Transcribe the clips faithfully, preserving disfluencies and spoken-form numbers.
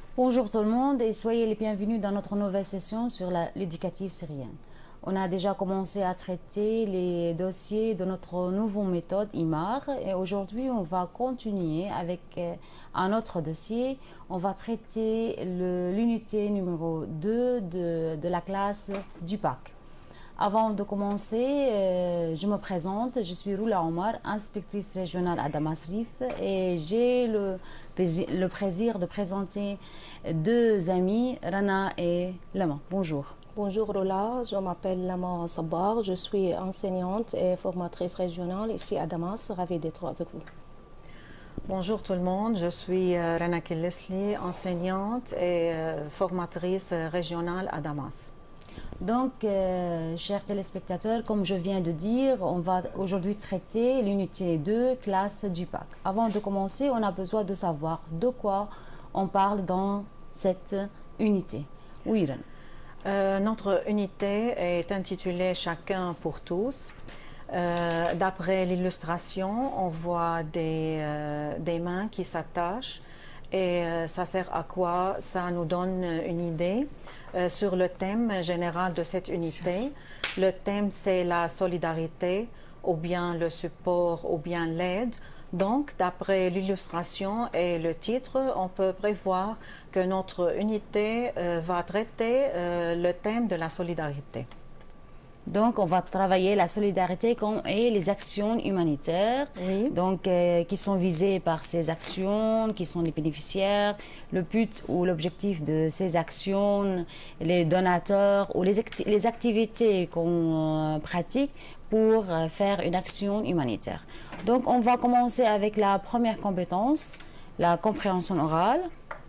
Bonjour tout le monde et soyez les bienvenus dans notre nouvelle session sur l'éducative syrienne. On a déjà commencé à traiter les dossiers de notre nouvelle méthode I M A R et aujourd'hui on va continuer avec euh, un autre dossier. On va traiter l'unité numéro deux de, de la classe du B A C. Avant de commencer, euh, je me présente, je suis Roula Omar, inspectrice régionale à Damas Rif et j'ai le, le plaisir de présenter deux amis, Rana et Lama. Bonjour. Bonjour Roula, je m'appelle Lama Sabbar, je suis enseignante et formatrice régionale ici à Damas, ravie d'être avec vous. Bonjour tout le monde, je suis euh, Rana Killisli, enseignante et euh, formatrice régionale à Damas. Donc, euh, chers téléspectateurs, comme je viens de dire, on va aujourd'hui traiter l'unité deux, classe du B A C. Avant de commencer, on a besoin de savoir de quoi on parle dans cette unité. Oui, Irène. Euh, notre unité est intitulée Chacun pour tous. Euh, D'après l'illustration, on voit des, euh, des mains qui s'attachent et euh, ça sert à quoi? Ça nous donne une idée euh, sur le thème général de cette unité. Le thème, c'est la solidarité, ou bien le support, ou bien l'aide. Donc, d'après l'illustration et le titre, on peut prévoir que notre unité euh, va traiter euh, le thème de la solidarité. Donc, on va travailler la solidarité et les actions humanitaires, oui. donc, euh, qui sont visées par ces actions, qui sont les bénéficiaires, le but ou l'objectif de ces actions, les donateurs ou les, acti les activités qu'on euh, pratique pour euh, faire une action humanitaire. Donc, on va commencer avec la première compétence, la compréhension orale.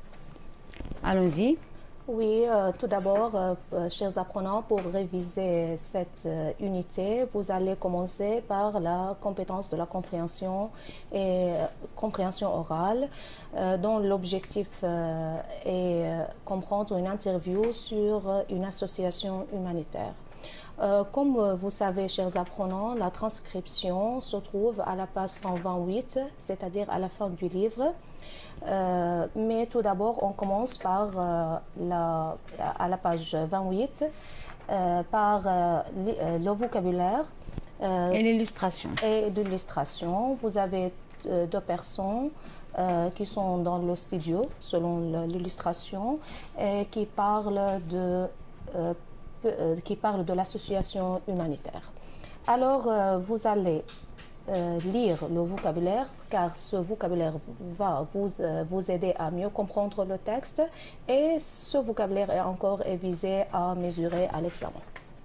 Allons-y. Oui, euh, tout d'abord, euh, chers apprenants, pour réviser cette euh, unité, vous allez commencer par la compétence de la compréhension et euh, compréhension orale, euh, dont l'objectif euh, est euh, comprendre une interview sur euh, une association humanitaire. Euh, comme vous savez, chers apprenants, la transcription se trouve à la page cent vingt-huit, c'est-à-dire à la fin du livre. Euh, mais tout d'abord, on commence par euh, la, à la page vingt-huit, euh, par euh, le vocabulaire euh, et l'illustration. Et l'illustration. Vous avez euh, deux personnes euh, qui sont dans le studio, selon l'illustration, et qui parlent de euh, qui parle de l'association humanitaire. Alors, euh, vous allez euh, lire le vocabulaire, car ce vocabulaire va vous, euh, vous aider à mieux comprendre le texte, et ce vocabulaire est encore visé à mesurer à l'examen.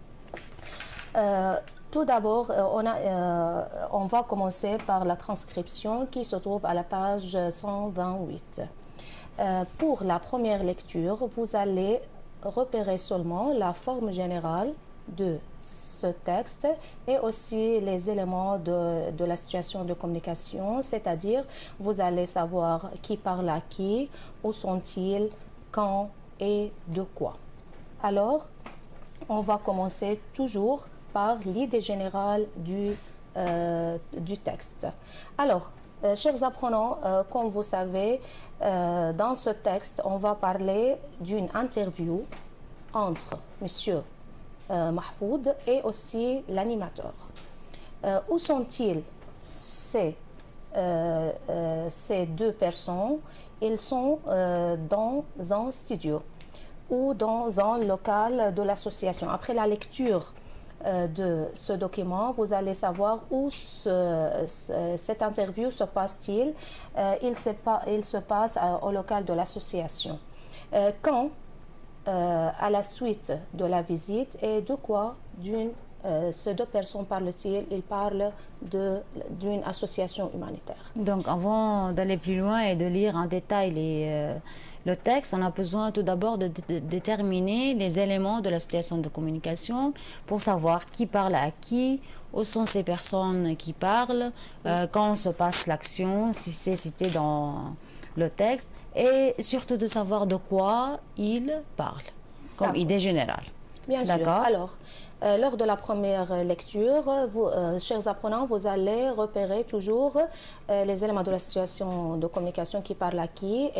Euh, tout d'abord, on, euh, on va commencer par la transcription qui se trouve à la page cent vingt-huit. Euh, pour la première lecture, vous allez repérer seulement la forme générale de ce texte et aussi les éléments de, de la situation de communication, c'est-à-dire vous allez savoir qui parle à qui, où sont-ils, quand et de quoi. Alors, on va commencer toujours par l'idée générale du, euh, du texte. Alors, Euh, chers apprenants, euh, comme vous savez, euh, dans ce texte, on va parler d'une interview entre M. Euh, Mahfoud et aussi l'animateur. Euh, où sont-ils, ces, euh, euh, ces deux personnes? Ils sont euh, dans un studio ou dans un local de l'association. Après la lecture de ce document, vous allez savoir où ce, ce, cette interview se passe-t-il. Euh, il, se pa il se passe à, au local de l'association. Euh, quand, euh, à la suite de la visite, et de quoi d'une euh, ces deux personnes parlent-ils? Ils parlent d'une association humanitaire. Donc, avant d'aller plus loin et de lire en détail les, euh, le texte, on a besoin tout d'abord de, de, de déterminer les éléments de la situation de communication pour savoir qui parle à qui, où sont ces personnes qui parlent, euh, quand se passe l'action, si c'est cité dans le texte, et surtout de savoir de quoi ils parlent, comme idée générale. Bien sûr. Alors, euh, lors de la première lecture, vous, euh, chers apprenants, vous allez repérer toujours euh, les éléments de la situation de communication qui parle à qui et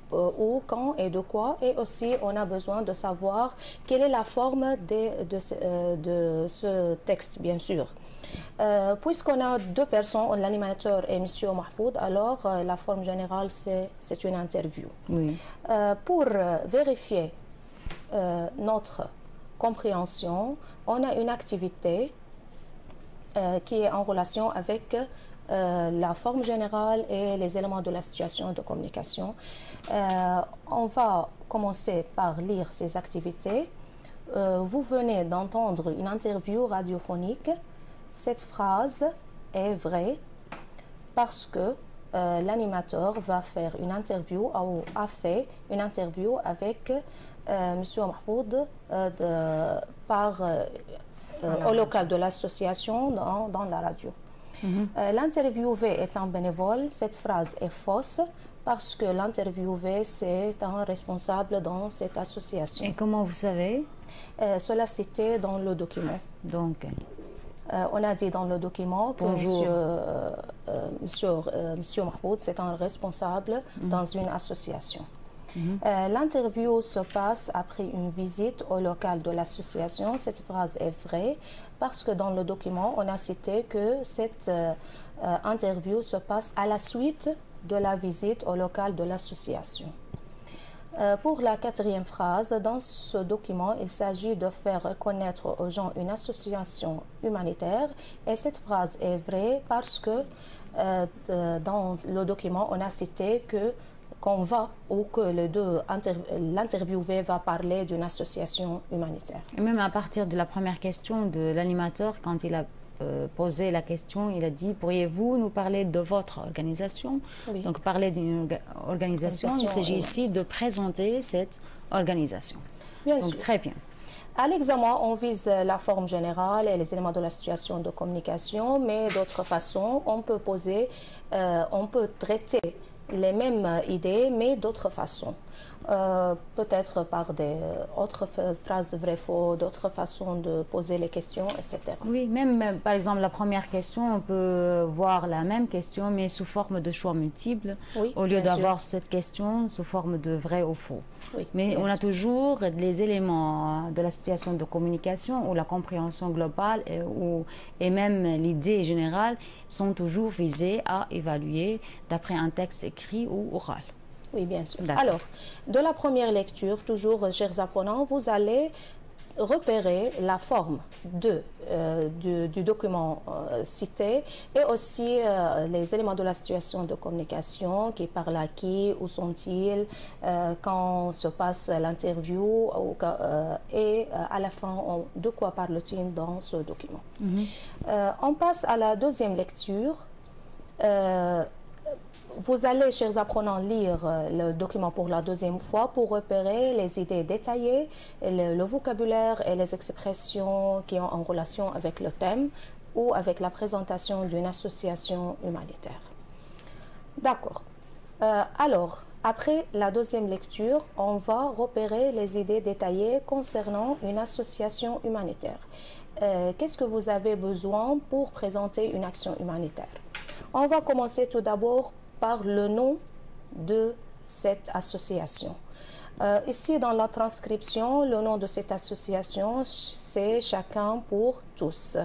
euh, où, quand et de quoi. Et aussi, on a besoin de savoir quelle est la forme de, de, euh, de ce texte, bien sûr. Euh, Puisqu'on a deux personnes, l'animateur et M. Mahfoud, alors euh, la forme générale, c'est une interview. Oui. Euh, pour euh, vérifier euh, notre compréhension, on a une activité euh, qui est en relation avec euh, la forme générale et les éléments de la situation de communication. Euh, on va commencer par lire ces activités. Euh, vous venez d'entendre une interview radiophonique. Cette phrase est vraie parce que euh, l'animateur va faire une interview ou a fait une interview avec euh, M. Mahfoud euh, de, par, euh, euh, au local de l'association dans, dans la radio. Mm-hmm. euh, L'interviewé étant bénévole, cette phrase est fausse parce que l'interviewé, c'est un responsable dans cette association. Et comment vous savez? euh, Cela cité dans le document. Donc, Euh, on a dit dans le document que Bonjour. Monsieur, euh, euh, monsieur, euh, monsieur Mahfoud, c'est un responsable mmh. dans une association. Mmh. Euh, L'interview se passe après une visite au local de l'association. Cette phrase est vraie parce que dans le document, on a cité que cette euh, euh, interview se passe à la suite de la visite au local de l'association. Euh, pour la quatrième phrase, dans ce document, il s'agit de faire reconnaître aux gens une association humanitaire. Et cette phrase est vraie parce que euh, de, dans le document, on a cité que qu'on va ou que l'interviewé va parler d'une association humanitaire. Et même à partir de la première question de l'animateur, quand il a Euh, posé la question, il a dit, pourriez-vous nous parler de votre organisation? Oui. Donc parler d'une orga organisation, il s'agit oui. ici de présenter cette organisation. Bien Donc sûr. très bien. À l'examen, on vise la forme générale et les éléments de la situation de communication, mais d'autres façons, on peut poser, euh, on peut traiter les mêmes idées, mais d'autres façons. Euh, peut-être par des autres phrases vraies-faux, d'autres façons de poser les questions, et cetera. Oui, même par exemple la première question, on peut voir la même question, mais sous forme de choix multiples, oui, au lieu d'avoir cette question sous forme de vrai ou faux. Oui, mais on a sûr. toujours les éléments de la situation de communication ou la compréhension globale et, ou, et même l'idée générale sont toujours visés à évaluer d'après un texte écrit ou oral. Oui, bien sûr. Alors, de la première lecture, toujours, chers apprenants, vous allez repérer la forme de, euh, du, du document euh, cité et aussi euh, les éléments de la situation de communication, qui parle à qui, où sont-ils, euh, quand se passe l'interview euh, et euh, à la fin, on, de quoi parle-t-il dans ce document. Mm-hmm. euh, on passe à la deuxième lecture. Euh, Vous allez, chers apprenants, lire le document pour la deuxième fois pour repérer les idées détaillées, le, le vocabulaire et les expressions qui ont en relation avec le thème ou avec la présentation d'une association humanitaire. D'accord. Euh, alors, après la deuxième lecture, on va repérer les idées détaillées concernant une association humanitaire. Euh, Qu'est-ce que vous avez besoin pour présenter une action humanitaire? On va commencer tout d'abord par le nom de cette association. Euh, ici, dans la transcription, le nom de cette association, c'est Chacun pour tous.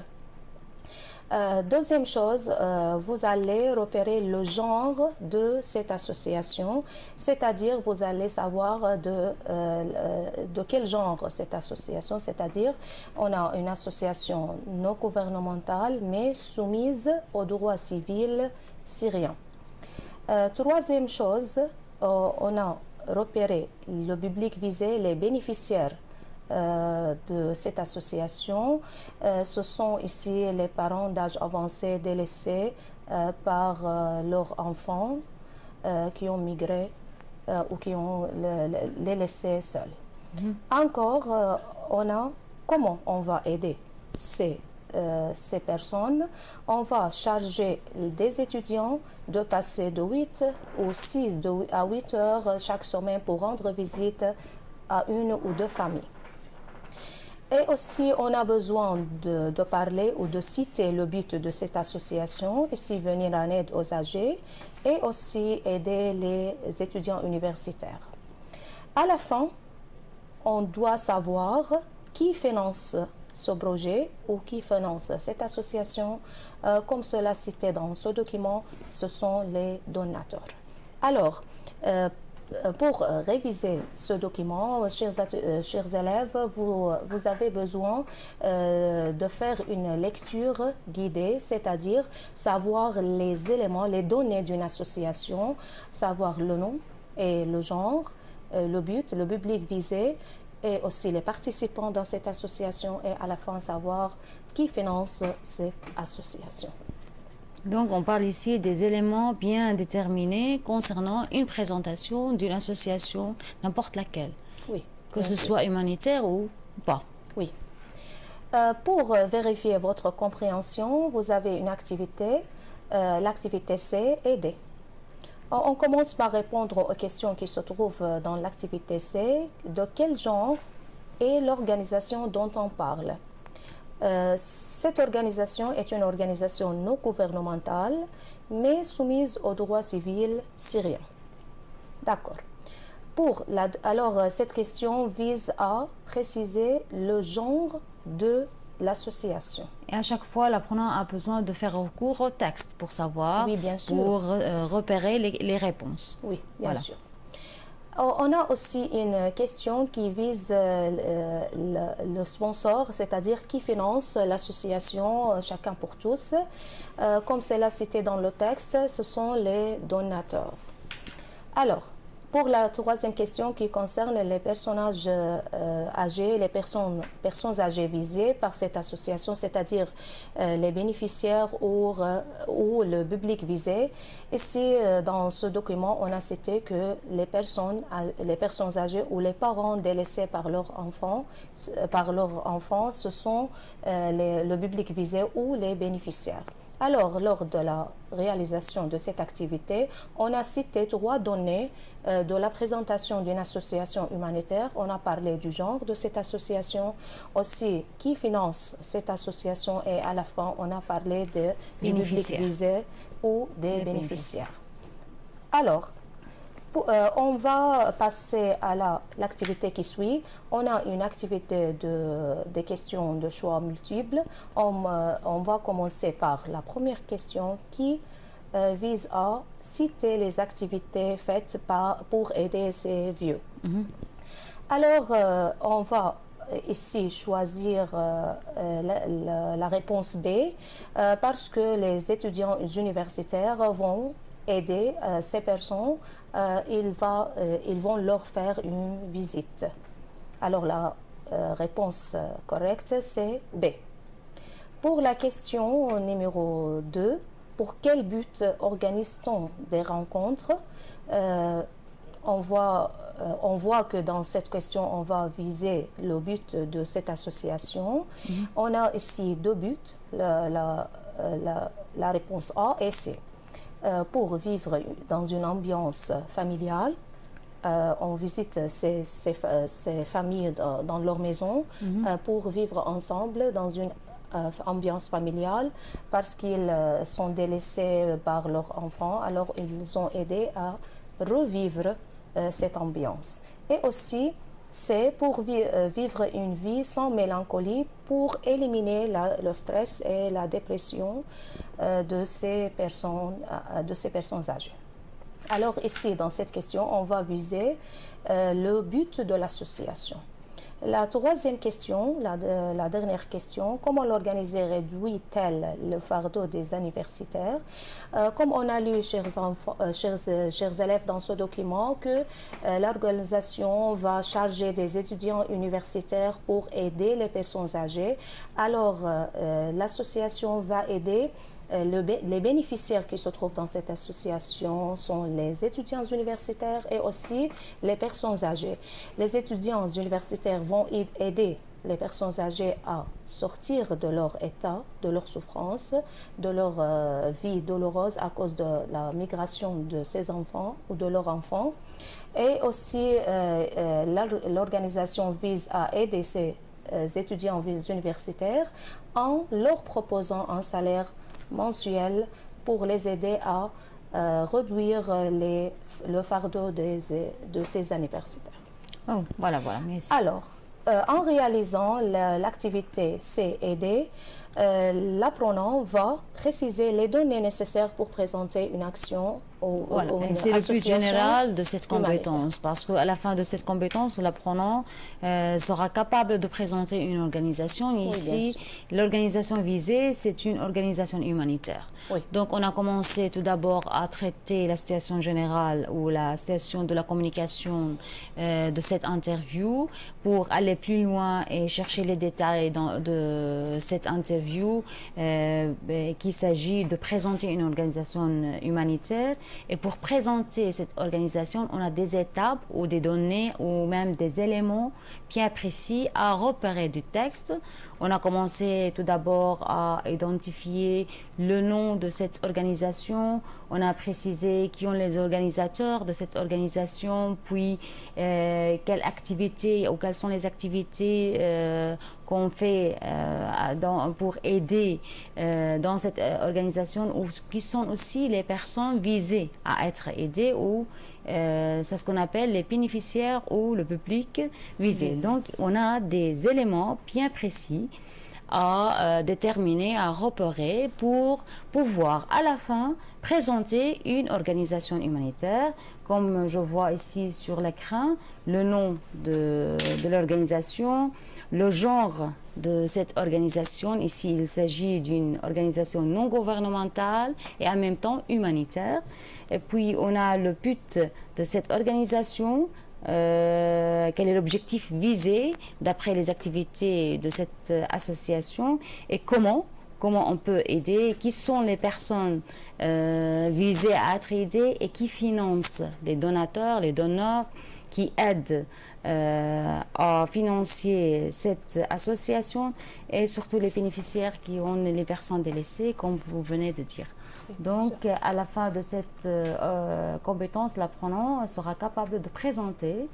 Euh, deuxième chose, euh, vous allez repérer le genre de cette association, c'est-à-dire vous allez savoir de, euh, de quel genre cette association, c'est-à-dire on a une association non gouvernementale mais soumise aux droits civils syriens. Euh, troisième chose, euh, on a repéré le public visé, les bénéficiaires euh, de cette association. Euh, ce sont ici les parents d'âge avancé délaissés euh, par euh, leurs enfants euh, qui ont migré euh, ou qui ont le, le, les laissés seuls. Mmh. Encore, euh, on a comment on va aider ces Euh, ces personnes. On va charger des étudiants de passer de huit ou six à huit heures chaque semaine pour rendre visite à une ou deux familles. Et aussi, on a besoin de, de parler ou de citer le but de cette association, ici venir en aide aux âgés et aussi aider les étudiants universitaires. À la fin, on doit savoir qui finance ce projet ou qui finance cette association. Euh, comme cela cité dans ce document, ce sont les donateurs. Alors, euh, pour réviser ce document, chers, euh, chers élèves, vous, vous avez besoin euh, de faire une lecture guidée, c'est-à-dire savoir les éléments, les données d'une association, savoir le nom et le genre, euh, le but, le public visé, et aussi les participants dans cette association, et à la fin savoir qui finance cette association. Donc, on parle ici des éléments bien déterminés concernant une présentation d'une association, n'importe laquelle. Oui. Que ce soit humanitaire ou pas. Oui. Euh, pour vérifier votre compréhension, vous avez une activité, euh, l'activité C, aider. On commence par répondre aux questions qui se trouvent dans l'activité C. De quel genre est l'organisation dont on parle? Euh, cette organisation est une organisation non gouvernementale, mais soumise au droit civil syrien. D'accord. Pour la, alors, cette question vise à préciser le genre de l'association. Et à chaque fois, l'apprenant a besoin de faire recours au texte pour savoir, oui, bien sûr. pour euh, repérer les, les réponses. Oui, bien voilà. sûr. On a aussi une question qui vise euh, le, le sponsor, c'est-à-dire qui finance l'association Chacun pour tous. Euh, comme c'est là cité dans le texte, ce sont les donateurs. Alors, pour la troisième question qui concerne les personnages euh, âgés, les personnes, personnes âgées visées par cette association, c'est-à-dire euh, les bénéficiaires ou, euh, ou le public visé. Ici, euh, dans ce document, on a cité que les personnes, les personnes âgées ou les parents délaissés par leurs enfants, par leurs enfants, ce sont euh, les, le public visé ou les bénéficiaires. Alors, lors de la réalisation de cette activité, on a cité trois données euh, de la présentation d'une association humanitaire. On a parlé du genre de cette association, aussi qui finance cette association, et à la fin, on a parlé de, du public visé ou des bénéficiaires. bénéficiaires. Alors, pour, euh, on va passer à l'activité la, qui suit. On a une activité de, des questions de choix multiples. On, euh, on va commencer par la première question qui euh, vise à citer les activités faites par, pour aider ces vieux. Mm-hmm. Alors, euh, on va ici choisir euh, la, la, la réponse B euh, parce que les étudiants universitaires vont aider euh, ces personnes, euh, ils, va, euh, ils vont leur faire une visite. Alors la euh, réponse correcte, c'est B. Pour la question numéro deux, pour quel but organise-t-on des rencontres? euh, on, voit, euh, on voit que dans cette question, on va viser le but de cette association. Mm-hmm. On a ici deux buts, la, la, la, la réponse A et C. Euh, pour vivre dans une ambiance familiale. Euh, on visite ces, ces, ces familles dans, dans leur maison mm-hmm. euh, pour vivre ensemble dans une euh, ambiance familiale parce qu'ils euh, sont délaissés par leurs enfants. Alors, ils ont aidé à revivre euh, cette ambiance. Et aussi, c'est pour vi euh, vivre une vie sans mélancolie, pour éliminer la, le stress et la dépression euh, de, ces personnes, euh, de ces personnes âgées. Alors ici, dans cette question, on va viser euh, le but de l'association. La troisième question, la, de, la dernière question, comment l'organiser réduit-elle le fardeau des universitaires? euh, Comme on a lu, chers, enfants, euh, chers, euh, chers élèves, dans ce document, que euh, l'organisation va charger des étudiants universitaires pour aider les personnes âgées. Alors, euh, l'association va aider. Le, les bénéficiaires qui se trouvent dans cette association sont les étudiants universitaires et aussi les personnes âgées. Les étudiants universitaires vont aider les personnes âgées à sortir de leur état, de leur souffrance, de leur euh, vie douloureuse à cause de la migration de ces enfants ou de leurs enfants. Et aussi, euh, euh, l'organisation vise à aider ces étudiants universitaires en leur proposant un salaire mensuel pour les aider à euh, réduire les, le fardeau des, de ces universitaires. Oh, voilà, voilà, merci. Alors, euh, en réalisant l'activité C et D, euh, l'apprenant va préciser les données nécessaires pour présenter une action ou, voilà. ou une c'est le but général de cette compétence, humanitaire. Parce qu'à la fin de cette compétence, l'apprenant euh, sera capable de présenter une organisation. Ici, oui, l'organisation visée, c'est une organisation humanitaire. Oui. Donc, on a commencé tout d'abord à traiter la situation générale ou la situation de la communication euh, de cette interview pour aller plus loin et chercher les détails dans, de cette interview, euh, qu'il s'agit de présenter une organisation humanitaire. Et pour présenter cette organisation, on a des étapes ou des données ou même des éléments bien précis à repérer du texte. On a commencé tout d'abord à identifier le nom de cette organisation. On a précisé qui sont les organisateurs de cette organisation, puis euh, quelles activités ou quelles sont les activités euh, qu'on fait euh, dans, pour aider euh, dans cette euh, organisation, ou qui sont aussi les personnes visées à être aidées, ou euh, c'est ce qu'on appelle les bénéficiaires ou le public visé. Donc, on a des éléments bien précis à euh, déterminer, à repérer pour pouvoir à la fin présenter une organisation humanitaire. Comme je vois ici sur l'écran, le nom de, de l'organisation, le genre de cette organisation. Ici, il s'agit d'une organisation non gouvernementale et en même temps humanitaire. Et puis, on a le but de cette organisation, euh, quel est l'objectif visé d'après les activités de cette euh, association et comment, comment on peut aider, qui sont les personnes euh, visées à être aidées et qui financent les donateurs, les donneurs, qui aident euh, à financer cette association et surtout les bénéficiaires qui ont les personnes délaissées, comme vous venez de dire. Donc, à la fin de cette euh, compétence, l'apprenant sera capable de présenter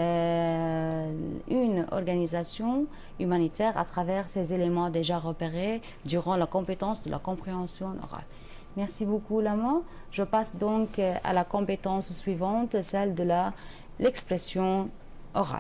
euh, une organisation humanitaire à travers ces éléments déjà repérés durant la compétence de la compréhension orale. Merci beaucoup, Lama. Je passe donc à la compétence suivante, celle de la l'expression orale.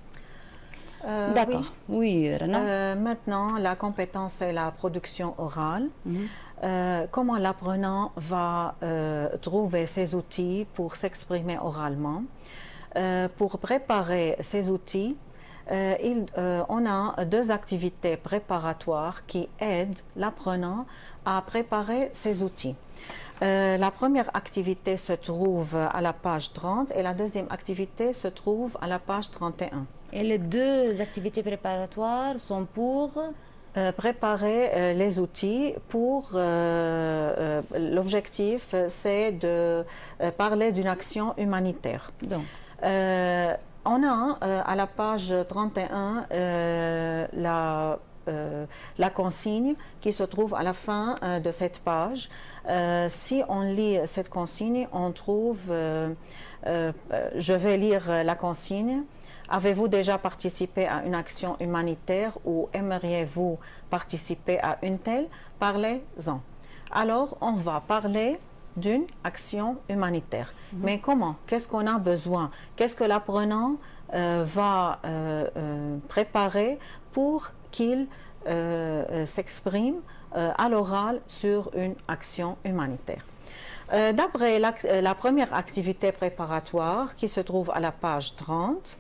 Euh, D'accord. Oui, oui Rana. Euh, maintenant, la compétence est la production orale. Mm-hmm. euh, comment l'apprenant va euh, trouver ses outils pour s'exprimer oralement. Euh, pour préparer ces outils, euh, il, euh, on a deux activités préparatoires qui aident l'apprenant à préparer ses outils. Euh, la première activité se trouve à la page trente et la deuxième activité se trouve à la page trente et un. Et les deux activités préparatoires sont pour euh, préparer euh, les outils pour... Euh, euh, l'objectif, c'est de euh, parler d'une action humanitaire. Donc, euh, on a euh, à la page trente et un euh, la... Euh, la consigne qui se trouve à la fin euh, de cette page. Euh, si on lit cette consigne, on trouve, euh, euh, je vais lire la consigne. Avez-vous déjà participé à une action humanitaire ou aimeriez-vous participer à une telle? Parlez-en. Alors, on va parler d'une action humanitaire. Mm-hmm. Mais comment? Qu'est-ce qu'on a besoin? Qu'est-ce que l'apprenant euh, va euh, euh, préparer pour qu'il euh, s'exprime euh, à l'oral sur une action humanitaire. Euh, D'après la, la première activité préparatoire qui se trouve à la page trente,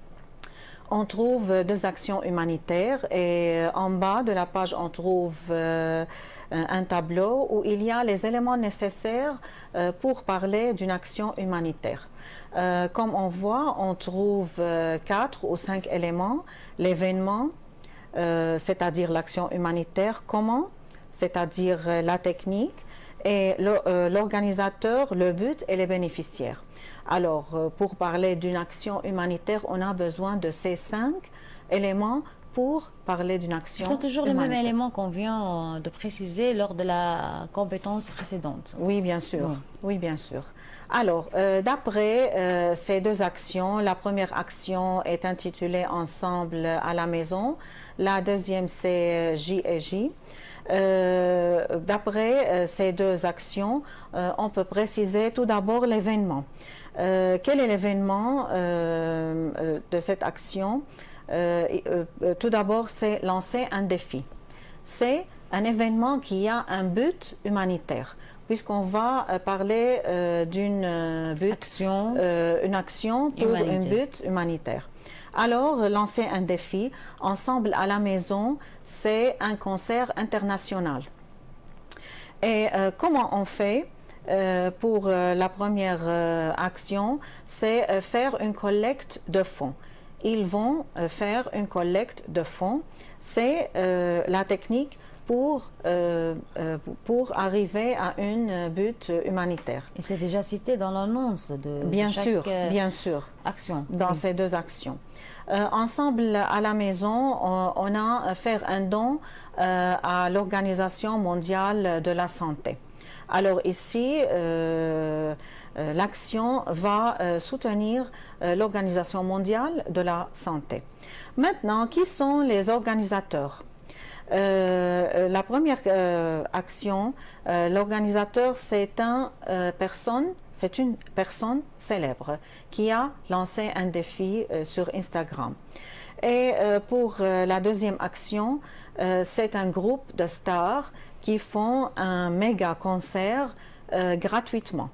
on trouve deux actions humanitaires et en bas de la page, on trouve euh, un tableau où il y a les éléments nécessaires euh, pour parler d'une action humanitaire. Euh, comme on voit, on trouve euh, quatre ou cinq éléments. L'événement, euh, c'est-à-dire l'action humanitaire, comment, c'est-à-dire euh, la technique, et l'organisateur, le, euh, le but et les bénéficiaires. Alors, euh, pour parler d'une action humanitaire, on a besoin de ces cinq éléments pour parler d'une action Ce sont toujours les mêmes humanitaire. éléments qu'on vient de préciser lors de la compétence précédente. Oui, bien sûr. Oui, oui bien sûr. Alors, euh, d'après euh, ces deux actions, la première action est intitulée Ensemble à la maison. La deuxième, c'est J et J. Euh, D'après euh, ces deux actions, euh, on peut préciser tout d'abord l'événement. Euh, quel est l'événement euh, euh, de cette action? euh, euh, Tout d'abord, c'est lancer un défi. C'est un événement qui a un but humanitaire, puisqu'on va euh, parler euh, d'une euh, but, action, euh, une action pour humanitaire. un but humanitaire. Alors, lancer un défi, Ensemble à la maison, c'est un concert international. Et euh, comment on fait euh, pour euh, la première euh, action? C'est euh, faire une collecte de fonds. Ils vont euh, faire une collecte de fonds. C'est euh, la technique pour, euh, euh, pour arriver à un but humanitaire. Et c'est déjà cité dans l'annonce de, bien de chaque sûr, euh, bien sûr, action. dans Oui. ces deux actions. Euh, ensemble à la maison, on, on a à faire un don euh, à l'Organisation mondiale de la santé. Alors ici, euh, euh, l'action va euh, soutenir euh, l'Organisation mondiale de la santé. Maintenant, qui sont les organisateurs? Euh, la première euh, action, euh, l'organisateur, c'est un, euh, personne, c'est une personne célèbre qui a lancé un défi euh, sur Instagram. Et euh, pour euh, la deuxième action, euh, c'est un groupe de stars qui font un méga concert euh, gratuitement.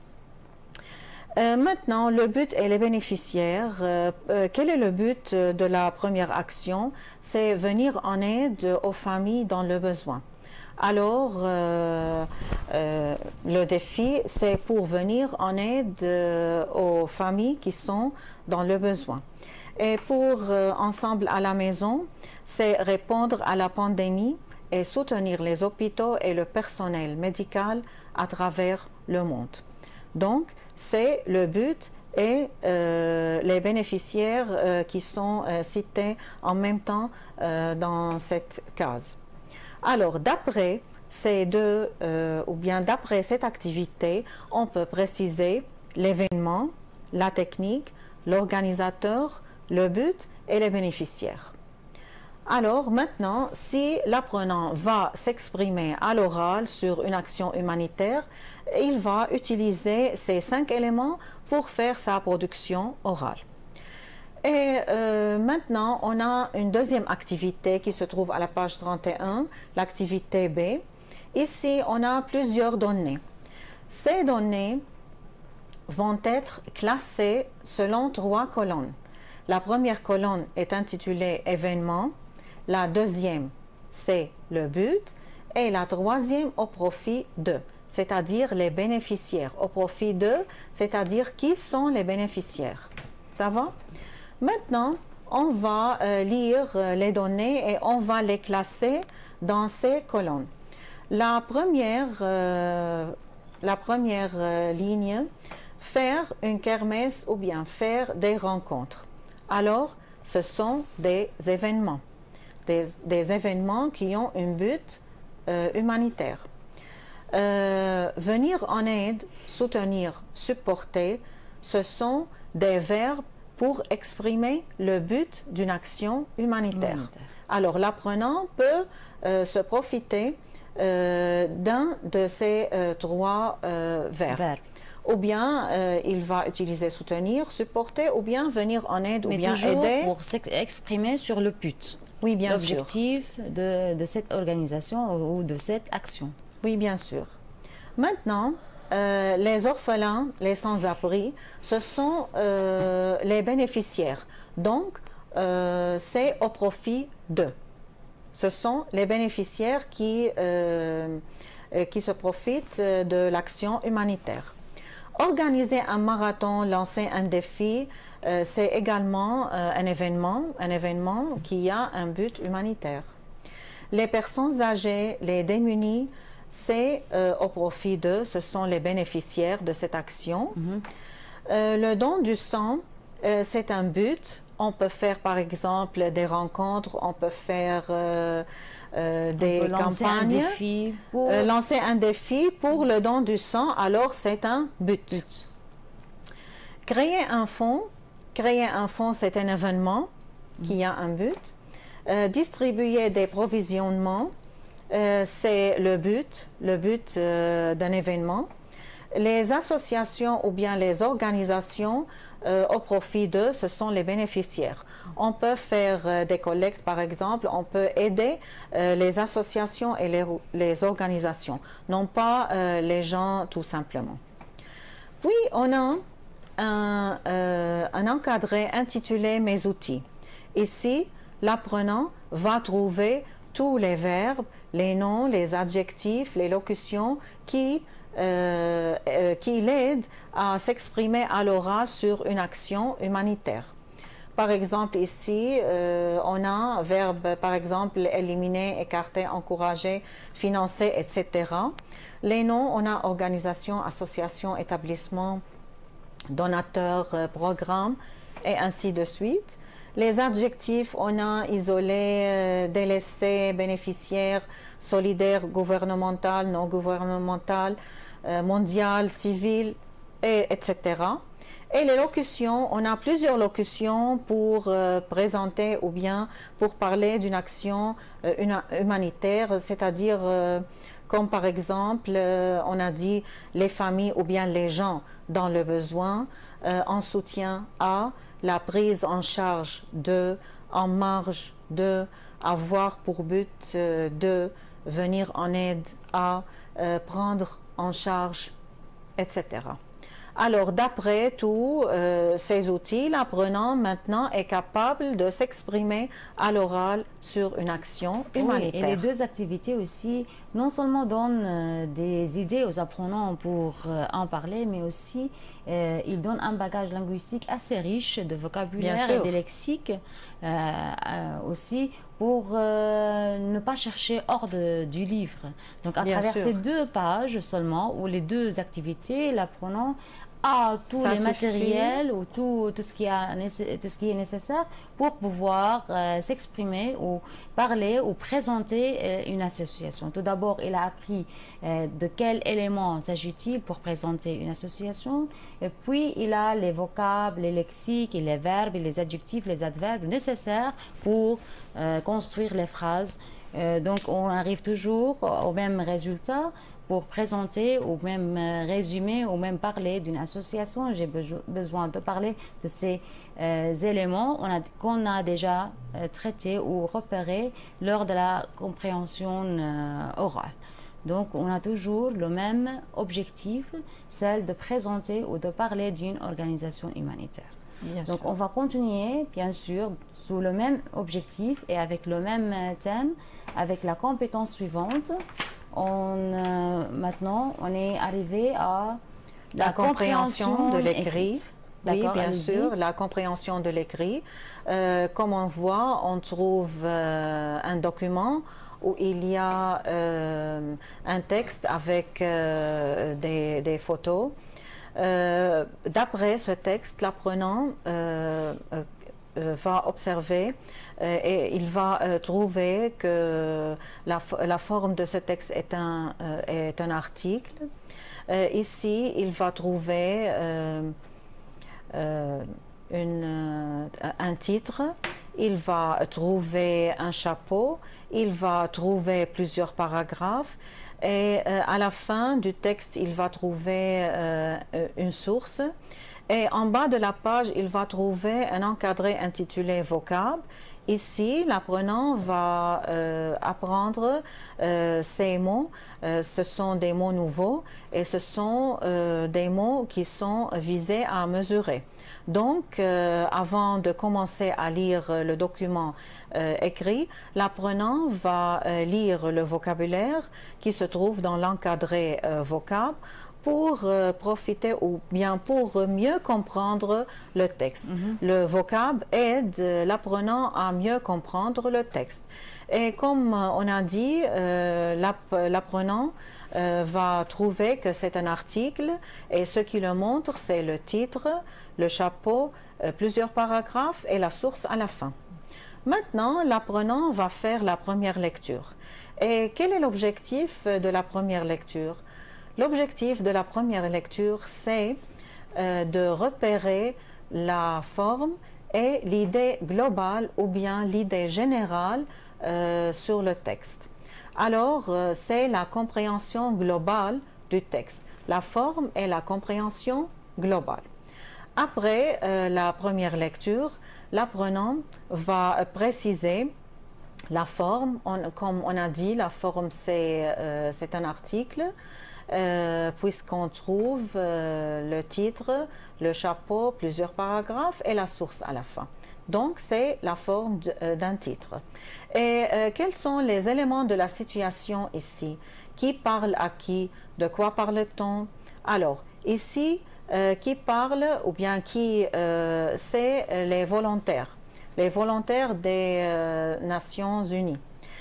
Euh, maintenant, le but et les bénéficiaires. Euh, euh, quel est le but de la première action? C'est venir en aide aux familles dans le besoin. Alors, euh, euh, le défi, c'est pour venir en aide euh, aux familles qui sont dans le besoin. Et pour euh, Ensemble à la maison, c'est répondre à la pandémie et soutenir les hôpitaux et le personnel médical à travers le monde. Donc, c'est le but et euh, les bénéficiaires euh, qui sont euh, cités en même temps euh, dans cette case. Alors, d'après ces deux, euh, ou bien d'après cette activité, on peut préciser l'événement, la technique, l'organisateur, le but et les bénéficiaires. Alors maintenant, si l'apprenant va s'exprimer à l'oral sur une action humanitaire, il va utiliser ces cinq éléments pour faire sa production orale. Et euh, maintenant, on a une deuxième activité qui se trouve à la page trente et un, l'activité B. Ici, on a plusieurs données. Ces données vont être classées selon trois colonnes. La première colonne est intitulée « Événements ». La deuxième, c'est le but. Et la troisième, au profit de, c'est-à-dire les bénéficiaires. Au profit de, c'est-à-dire qui sont les bénéficiaires. Ça va? Maintenant, on va euh, lire euh, les données et on va les classer dans ces colonnes. La première, euh, la première euh, ligne, faire une kermesse ou bien faire des rencontres. Alors, ce sont des événements. Des, des événements qui ont un but euh, humanitaire. Euh, venir en aide, soutenir, supporter, ce sont des verbes pour exprimer le but d'une action humanitaire. humanitaire. Alors, l'apprenant peut euh, se profiter euh, d'un de ces euh, trois euh, verbes. Verbe. Ou bien euh, il va utiliser soutenir, supporter, ou bien venir en aide, Mais ou bien toujours aider. Pour s'exprimer sur le but. Oui, bien sûr. L'objectif de, de cette organisation ou de cette action. Oui, bien sûr. Maintenant, euh, les orphelins, les sans-abri, ce sont euh, les bénéficiaires. Donc, euh, c'est au profit d'eux. Ce sont les bénéficiaires qui, euh, qui se profitent de l'action humanitaire. Organiser un marathon, lancer un défi, euh, c'est également euh, un événement, un événement qui a un but humanitaire. Les personnes âgées, les démunis, c'est euh, au profit d'eux, ce sont les bénéficiaires de cette action. Mm-hmm. euh, le don du sang, euh, c'est un but On peut faire par exemple des rencontres, on peut faire euh, euh, des on peut lancer campagnes, un défi pour... Euh, lancer un défi pour le don du sang, alors c'est un but. but. Créer un fonds, créer un fonds c'est un événement qui a un but. Euh, distribuer des provisionnements, euh, c'est le but, le but euh, d'un événement. Les associations ou bien les organisations euh, au profit d'eux, ce sont les bénéficiaires. On peut faire euh, des collectes, par exemple, on peut aider euh, les associations et les, les organisations, non pas euh, les gens tout simplement. Puis, on a un, euh, un encadré intitulé « Mes outils ». Ici, l'apprenant va trouver tous les verbes, les noms, les adjectifs, les locutions qui Euh, euh, qui l'aide à s'exprimer à l'oral sur une action humanitaire. Par exemple, ici, euh, on a un verbe, par exemple, éliminer, écarter, encourager, financer, et cetera. Les noms, on a organisation, association, établissement, donateur, euh, programme, et ainsi de suite. Les adjectifs, on a isolé, euh, délaissé, bénéficiaire, solidaire, gouvernemental, non gouvernemental, euh, mondial, civil, et, etc. Et les locutions, on a plusieurs locutions pour euh, présenter ou bien pour parler d'une action euh, une, humanitaire, c'est-à-dire euh, comme par exemple, euh, on a dit les familles ou bien les gens dans le besoin, euh, en soutien à, la prise en charge de, en marge de, avoir pour but euh, de, venir en aide à, euh, prendre en charge, et cetera. Alors, d'après tous euh, ces outils, l'apprenant maintenant est capable de s'exprimer à l'oral sur une action humanitaire. Oui, et les deux activités aussi, non seulement donnent euh, des idées aux apprenants pour euh, en parler, mais aussi euh, ils donnent un bagage linguistique assez riche de vocabulaire et de lexique euh, euh, aussi pour euh, ne pas chercher hors de, du livre. Donc, à Bien travers sûr. ces deux pages seulement, ou les deux activités, l'apprenant à tous Ça les suffit. matériels ou tout, tout, ce qui a, tout ce qui est nécessaire pour pouvoir euh, s'exprimer ou parler ou présenter euh, une association. Tout d'abord, il a appris euh, de quels éléments s'agit-il pour présenter une association, et puis il a les vocables, les lexiques, et les verbes, et les adjectifs, les adverbes nécessaires pour euh, construire les phrases. Euh, donc on arrive toujours au même résultat pour présenter ou même euh, résumer ou même parler d'une association. J'ai beso besoin de parler de ces euh, éléments qu'on a, a déjà euh, traités ou repérés lors de la compréhension euh, orale. Donc, on a toujours le même objectif, celle de présenter ou de parler d'une organisation humanitaire. Bien Donc, sûr. on va continuer, bien sûr, sous le même objectif et avec le même thème, avec la compétence suivante. On, euh, maintenant, on est arrivé à la, la compréhension, compréhension de l'écrit. Oui, bien sûr, la compréhension de l'écrit. Euh, comme on voit, on trouve euh, un document où il y a euh, un texte avec euh, des, des photos. Euh, D'après ce texte, l'apprenant euh, euh, va observer euh, et il va euh, trouver que la, la forme de ce texte est un, euh, est un article. Euh, ici, il va trouver euh, euh, une, euh, un titre, il va trouver un chapeau, il va trouver plusieurs paragraphes. Et euh, à la fin du texte, il va trouver euh, une source. Et en bas de la page, il va trouver un encadré intitulé vocable. Ici, l'apprenant va euh, apprendre euh, ces mots. Euh, ce sont des mots nouveaux et ce sont euh, des mots qui sont visés à mesurer. Donc, euh, avant de commencer à lire le document euh, écrit, l'apprenant va euh, lire le vocabulaire qui se trouve dans l'encadré euh, vocable pour euh, profiter ou bien pour mieux comprendre le texte. Mm-hmm. Le vocable aide l'apprenant à mieux comprendre le texte. Et comme on a dit, euh, l'apprenant euh, va trouver que c'est un article et ce qui le montre, c'est le titre, le chapeau, euh, plusieurs paragraphes et la source à la fin. Maintenant, l'apprenant va faire la première lecture. Et quel est l'objectif de la première lecture? L'objectif de la première lecture, c'est euh, de repérer la forme et l'idée globale ou bien l'idée générale euh, sur le texte. Alors, euh, c'est la compréhension globale du texte. La forme et la compréhension globale. Après euh, la première lecture, l'apprenant va préciser la forme. On, comme on a dit, la forme, c'est euh, un article, euh, puisqu'on trouve euh, le titre, le chapeau, plusieurs paragraphes et la source à la fin. Donc, c'est la forme d'un titre. Et euh, quels sont les éléments de la situation ici? Qui parle à qui? De quoi parle-t-on? Alors, ici, euh, qui parle ou bien qui, euh, c'est les volontaires, les volontaires des euh, Nations Unies.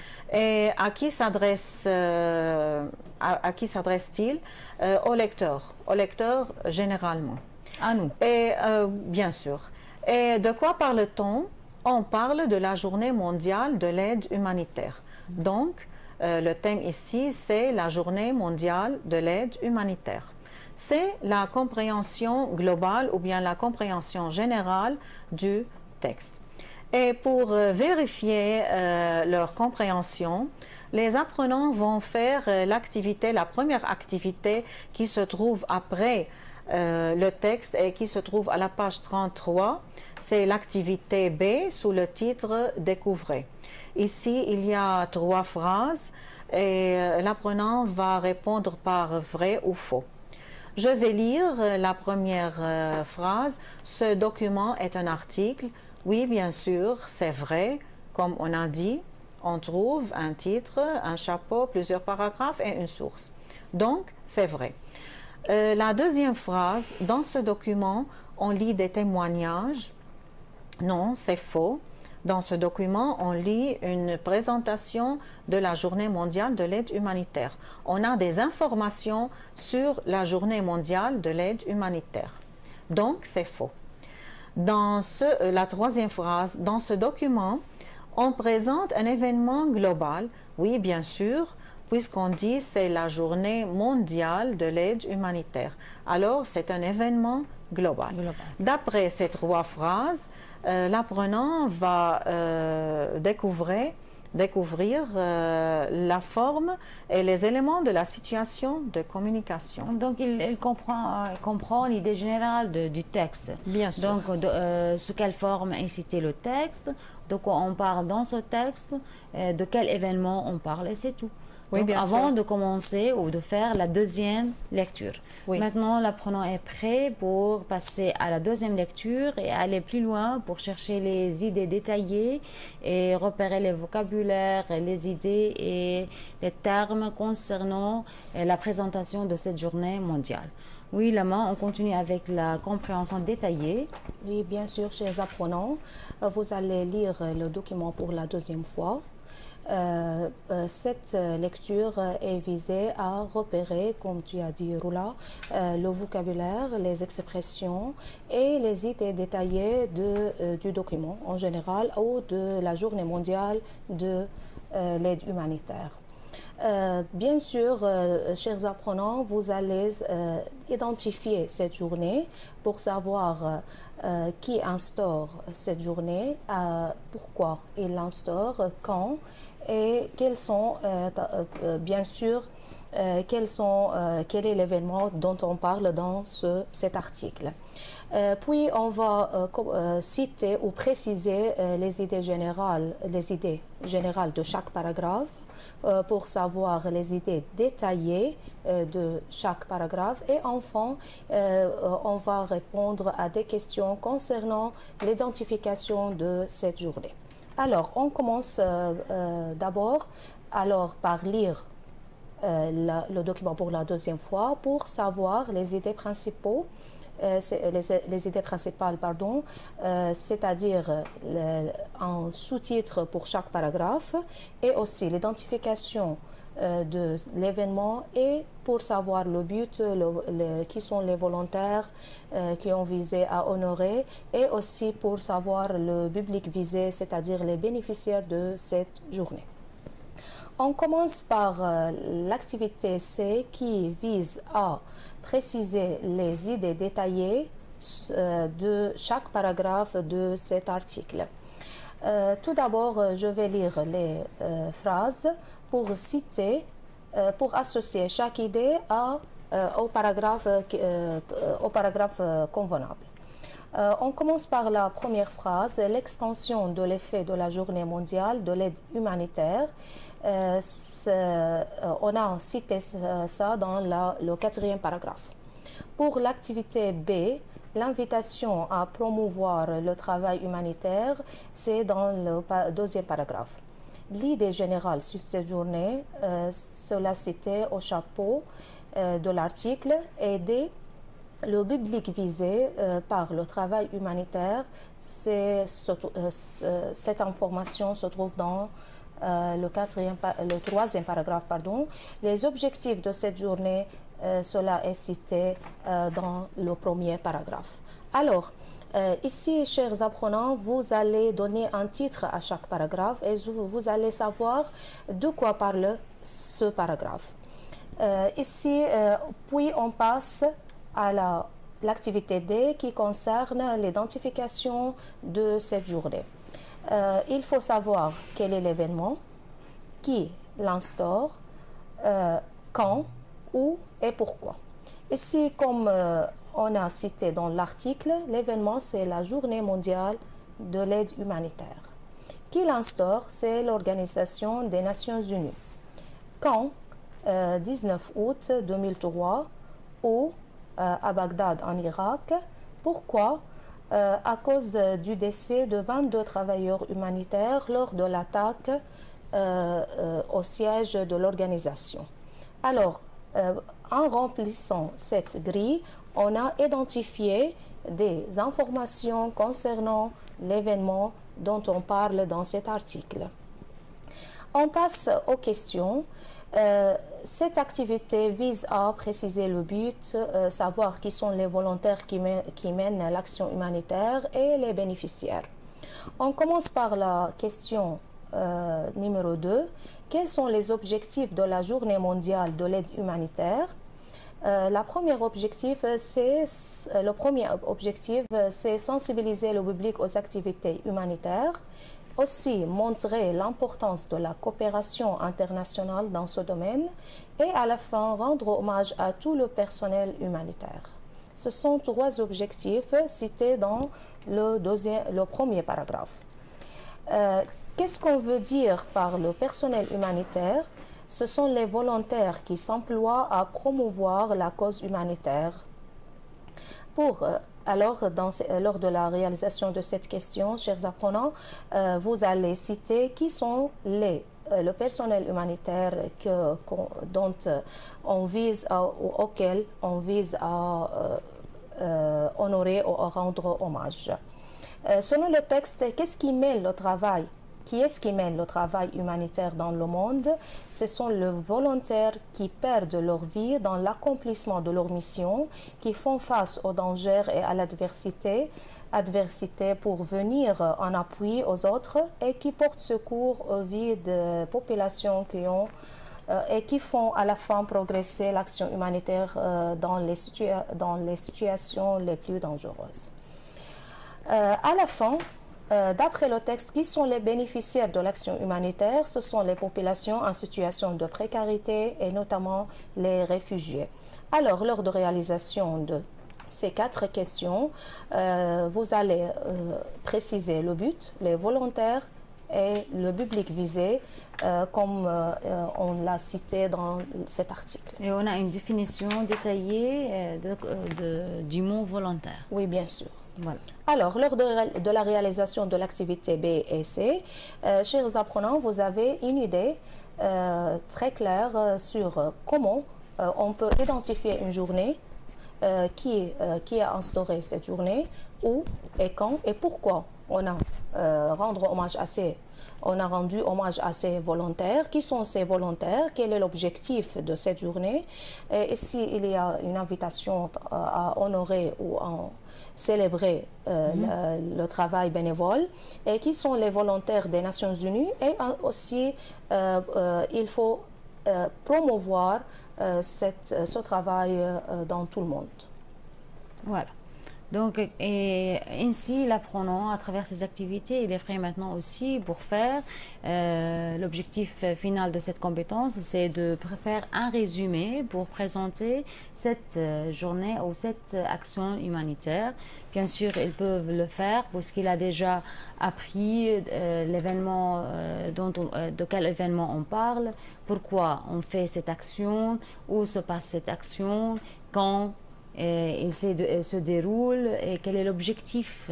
Et à qui s'adresse, euh, à, à qui s'adresse-t-il? euh, Aux lecteurs, aux lecteurs généralement. À nous. Et euh, bien sûr. Et de quoi parle-t-on? On parle de la journée mondiale de l'aide humanitaire. Donc, euh, le thème ici, c'est la journée mondiale de l'aide humanitaire. C'est la compréhension globale ou bien la compréhension générale du texte. Et pour euh, vérifier euh, leur compréhension, les apprenants vont faire euh, l'activité, la première activité qui se trouve après euh, le texte et qui se trouve à la page trente-trois. C'est l'activité B sous le titre « Découvrez ». Ici, il y a trois phrases et euh, l'apprenant va répondre par vrai ou faux. Je vais lire euh, la première euh, phrase. Ce document est un article. Oui, bien sûr, c'est vrai. Comme on a dit, on trouve un titre, un chapeau, plusieurs paragraphes et une source. Donc, c'est vrai. Euh, la deuxième phrase, dans ce document, on lit des témoignages. Non, c'est faux. Dans ce document, on lit une présentation de la Journée mondiale de l'aide humanitaire. On a des informations sur la Journée mondiale de l'aide humanitaire. Donc, c'est faux. Dans ce, euh, la troisième phrase, dans ce document, on présente un événement global. Oui, bien sûr, puisqu'on dit c'est la Journée mondiale de l'aide humanitaire. Alors, c'est un événement global. global. D'après ces trois phrases, Euh, l'apprenant va euh, découvrir, découvrir euh, la forme et les éléments de la situation de communication. Donc, il, il comprend, euh, comprend l'idée générale de, du texte. Bien sûr. Donc, de, euh, sous quelle forme inciter le texte, de quoi on parle dans ce texte, euh, de quel événement on parle, et c'est tout. Oui, Donc, bien avant sûr. de commencer ou de faire la deuxième lecture. Oui. Maintenant, l'apprenant est prêt pour passer à la deuxième lecture et aller plus loin pour chercher les idées détaillées et repérer les vocabulaires, les idées et les termes concernant la présentation de cette journée mondiale. Oui, Lama, on continue avec la compréhension détaillée. Oui, bien sûr, chers apprenants, vous allez lire le document pour la deuxième fois. Euh, euh, cette lecture est visée à repérer, comme tu as dit, Roula, euh, le vocabulaire, les expressions et les idées détaillées de, euh, du document en général ou de la journée mondiale de euh, l'aide humanitaire. Euh, bien sûr, euh, chers apprenants, vous allez euh, identifier cette journée pour savoir euh, qui instaure cette journée, euh, pourquoi il l'instaure, quand, et quels sont, euh, euh, bien sûr, euh, quels sont, euh, quel est l'événement dont on parle dans ce, cet article. Euh, puis, on va euh, euh, citer ou préciser euh, les idées générales, les idées générales de chaque paragraphe euh, pour savoir les idées détaillées euh, de chaque paragraphe. Et enfin, euh, on va répondre à des questions concernant l'identification de cette journée. Alors, on commence euh, euh, d'abord alors par lire euh, la, le document pour la deuxième fois pour savoir les idées principaux, euh, les, les idées principales, pardon, euh, c'est-à-dire un sous-titre pour chaque paragraphe et aussi l'identification euh, de l'événement et pour savoir le but, le, le, qui sont les volontaires euh, qui ont visé à honorer et aussi pour savoir le public visé, c'est-à-dire les bénéficiaires de cette journée. On commence par euh, l'activité C qui vise à préciser les idées détaillées euh, de chaque paragraphe de cet article. Euh, tout d'abord, je vais lire les euh, phrases pour citer, euh, pour associer chaque idée à, euh, au paragraphe, euh, au paragraphe euh, convenable. Euh, on commence par la première phrase, l'extension de l'effet de la journée mondiale de l'aide humanitaire. Euh, euh, on a cité ça dans la, le quatrième paragraphe. Pour l'activité B, l'invitation à promouvoir le travail humanitaire, c'est dans le deuxième paragraphe. L'idée générale sur cette journée, euh, cela cité au chapeau euh, de l'article, aider le public visé euh, par le travail humanitaire. C'est, euh, cette information se trouve dans euh, le, quatrième, le troisième paragraphe. Pardon. Les objectifs de cette journée, euh, cela est cité euh, dans le premier paragraphe. Alors, euh, ici, chers apprenants, vous allez donner un titre à chaque paragraphe et vous, vous allez savoir de quoi parle ce paragraphe. Euh, ici, euh, puis on passe à la, l'activité D qui concerne l'identification de cette journée. Euh, il faut savoir quel est l'événement, qui l'instaure, euh, quand, où et pourquoi. Ici, comme euh, on a cité dans l'article, l'événement, c'est la Journée mondiale de l'aide humanitaire. Qui l'instaure, c'est l'Organisation des Nations Unies. Quand, euh, dix-neuf août deux mille trois, où euh, à Bagdad, en Irak. Pourquoi? Euh, à cause du décès de vingt-deux travailleurs humanitaires lors de l'attaque euh, euh, au siège de l'organisation. Alors, euh, en remplissant cette grille, on a identifié des informations concernant l'événement dont on parle dans cet article. On passe aux questions. Euh, cette activité vise à préciser le but, euh, savoir qui sont les volontaires qui, mè qui mènent l'action humanitaire et les bénéficiaires. On commence par la question euh, numéro deux. Quels sont les objectifs de la Journée mondiale de l'aide humanitaire? Euh, la première objectif, c'est, le premier objectif, c'est sensibiliser le public aux activités humanitaires. Aussi montrer l'importance de la coopération internationale dans ce domaine et à la fin rendre hommage à tout le personnel humanitaire. Ce sont trois objectifs cités dans le, deuxième, le premier paragraphe. Euh, Qu'est-ce qu'on veut dire par le personnel humanitaire? Ce sont les volontaires qui s'emploient à promouvoir la cause humanitaire. Pour euh, Alors, dans, lors de la réalisation de cette question, chers apprenants, euh, vous allez citer qui sont les, euh, le personnel humanitaire que, qu'on, dont euh, on vise à, auquel on vise à euh, euh, honorer ou à rendre hommage. Euh, selon le texte, qu'est-ce qui mène le travail? Qui est-ce qui mène le travail humanitaire dans le monde? Ce sont les volontaires qui perdent leur vie dans l'accomplissement de leur mission, qui font face aux dangers et à l'adversité, adversité pour venir en appui aux autres et qui portent secours aux vies de populations qui ont euh, et qui font à la fin progresser l'action humanitaire euh, dans, les dans les situations les plus dangereuses. Euh, à la fin, Euh, d'après le texte, qui sont les bénéficiaires de l'action humanitaire? Ce sont les populations en situation de précarité et notamment les réfugiés. Alors, lors de réalisation de ces quatre questions, euh, vous allez euh, préciser le but, les volontaires et le public visé, euh, comme euh, on l'a cité dans cet article. Et on a une définition détaillée de, de, du mot volontaire. Oui, bien sûr. Voilà. Alors, lors de, de la réalisation de l'activité B et C, euh, chers apprenants, vous avez une idée euh, très claire euh, sur euh, comment euh, on peut identifier une journée, euh, qui, euh, qui a instauré cette journée, où et quand et pourquoi on a euh, rendre hommage à ces On a rendu hommage à ces volontaires. Qui sont ces volontaires? Quel est l'objectif de cette journée? Et ici, il y a une invitation à honorer ou à célébrer euh, mm-hmm. le, le travail bénévole. Et qui sont les volontaires des Nations Unies? Et aussi, euh, euh, il faut euh, promouvoir euh, cette, ce travail euh, dans tout le monde. Voilà. Donc, et ainsi, l'apprenant à travers ces activités, il est prêt maintenant aussi pour faire. Euh, L'objectif final de cette compétence, c'est de faire un résumé pour présenter cette journée ou cette action humanitaire. Bien sûr, ils peuvent le faire parce qu'il a déjà appris euh, l'événement, euh, dont on, euh, de quel événement on parle, pourquoi on fait cette action, où se passe cette action, quand Et il se, il se déroule et quel est l'objectif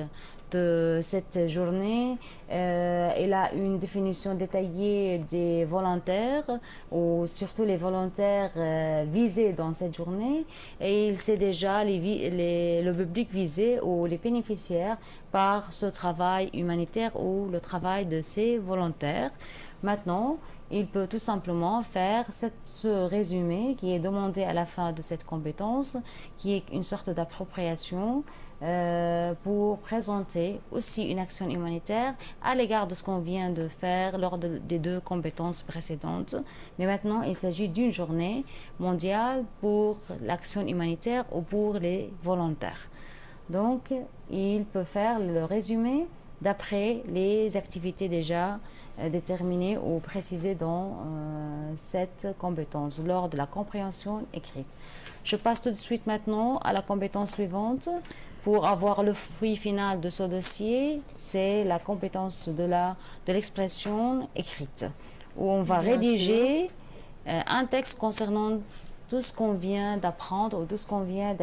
de cette journée. Euh, il a une définition détaillée des volontaires ou surtout les volontaires euh, visés dans cette journée et il sait déjà les, les, le public visé ou les bénéficiaires par ce travail humanitaire ou le travail de ces volontaires. Maintenant, il peut tout simplement faire cette, ce résumé qui est demandé à la fin de cette compétence, qui est une sorte d'appropriation euh, pour présenter aussi une action humanitaire à l'égard de ce qu'on vient de faire lors de, des deux compétences précédentes. Mais maintenant, il s'agit d'une journée mondiale pour l'action humanitaire ou pour les volontaires. Donc, il peut faire le résumé d'après les activités déjà déterminées ou précisées dans euh, cette compétence lors de la compréhension écrite. Je passe tout de suite maintenant à la compétence suivante. Pour avoir le fruit final de ce dossier, c'est la compétence de la de l'expression écrite, où on va Bien rédiger euh, un texte concernant tout ce qu'on vient d'apprendre ou tout ce qu'on vient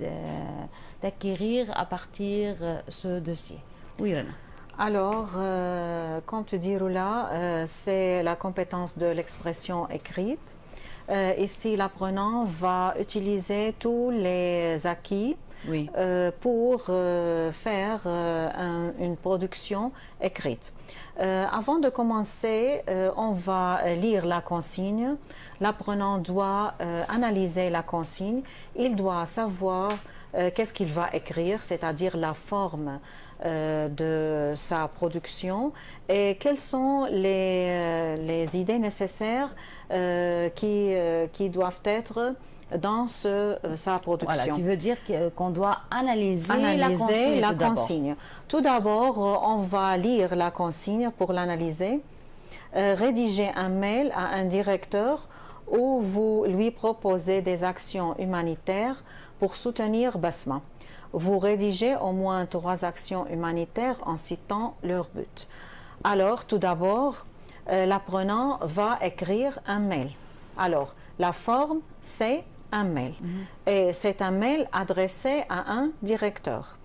d'acquérir à partir de ce dossier. Oui, Rana. Alors, euh, comme tu dis, Roula, euh, c'est la compétence de l'expression écrite. Euh, ici, l'apprenant va utiliser tous les acquis oui. euh, pour euh, faire euh, un, une production écrite. Euh, avant de commencer, euh, on va lire la consigne. L'apprenant doit euh, analyser la consigne. Il doit savoir euh, qu'est-ce qu'il va écrire, c'est-à-dire la forme Euh, de sa production et quelles sont les, euh, les idées nécessaires euh, qui, euh, qui doivent être dans ce, euh, sa production. Voilà, tu veux dire qu'on doit analyser, analyser la consigne. La tout consigne. Tout d'abord, on va lire la consigne pour l'analyser, euh, rédiger un mail à un directeur où vous lui proposez des actions humanitaires pour soutenir Basma. Vous rédigez au moins trois actions humanitaires en citant leur but. Alors, tout d'abord, euh, l'apprenant va écrire un mail. Alors, la forme, c'est un mail. Mm-hmm. Et c'est un mail adressé à un directeur.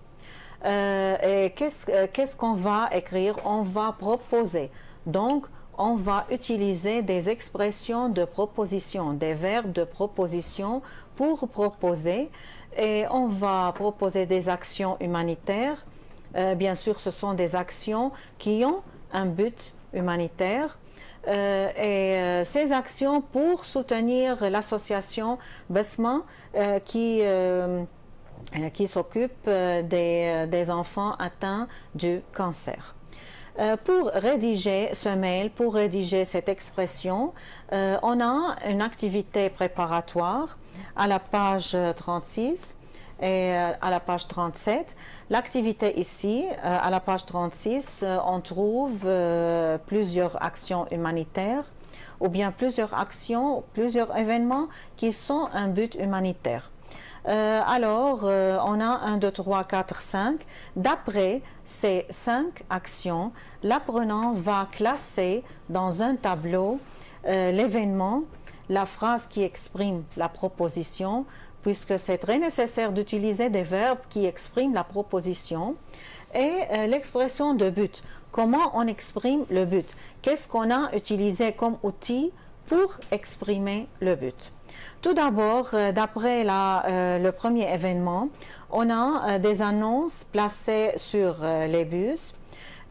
Euh, et qu'est-ce euh, qu'est-ce qu'on va écrire? On va proposer. Donc, on va utiliser des expressions de proposition, des verbes de proposition pour proposer. Et on va proposer des actions humanitaires. Euh, bien sûr, ce sont des actions qui ont un but humanitaire. Euh, et euh, ces actions pour soutenir l'association Basma euh, qui, euh, qui s'occupe des, des enfants atteints du cancer. Euh, pour rédiger ce mail, pour rédiger cette expression, euh, on a une activité préparatoire à la page trente-six et à la page trente-sept. L'activité ici, euh, à la page trente-six, euh, on trouve euh, plusieurs actions humanitaires ou bien plusieurs actions, plusieurs événements qui sont un but humanitaire. Euh, alors, euh, on a un, deux, trois, quatre, cinq. D'après ces cinq actions, l'apprenant va classer dans un tableau euh, l'événement, la phrase qui exprime la proposition, puisque c'est très nécessaire d'utiliser des verbes qui expriment la proposition, et euh, l'expression de but. Comment on exprime le but? Qu'est-ce qu'on a utilisé comme outil pour exprimer le but? Tout d'abord, euh, d'après euh, le premier événement, on a euh, des annonces placées sur euh, les bus.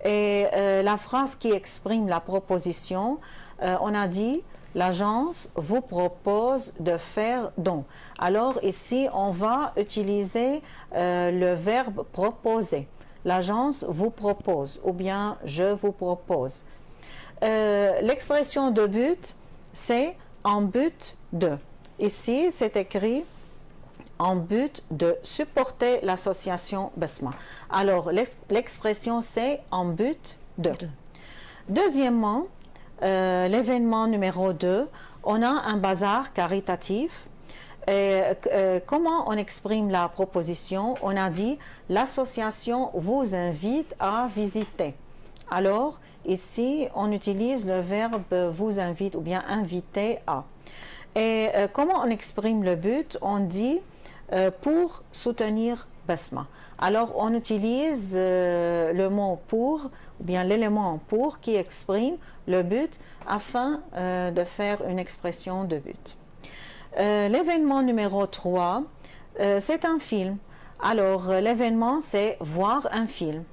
Et euh, la phrase qui exprime la proposition, euh, on a dit l'agence vous propose de faire don. Alors ici, on va utiliser euh, le verbe proposer. L'agence vous propose ou bien je vous propose. Euh, L'expression de but, c'est en but de. Ici, c'est écrit en but de supporter l'association Besma. Alors, l'expression, c'est en but de. de. Deuxièmement, euh, l'événement numéro deux, on a un bazar caritatif. Et, euh, comment on exprime la proposition? On a dit l'association vous invite à visiter. Alors, ici, on utilise le verbe vous invite ou bien inviter à. Et euh, comment on exprime le but? On dit euh, pour soutenir Besma. Alors, on utilise euh, le mot pour ou bien l'élément pour qui exprime le but afin euh, de faire une expression de but. Euh, l'événement numéro trois, euh, c'est un film. Alors, euh, l'événement, c'est voir un film.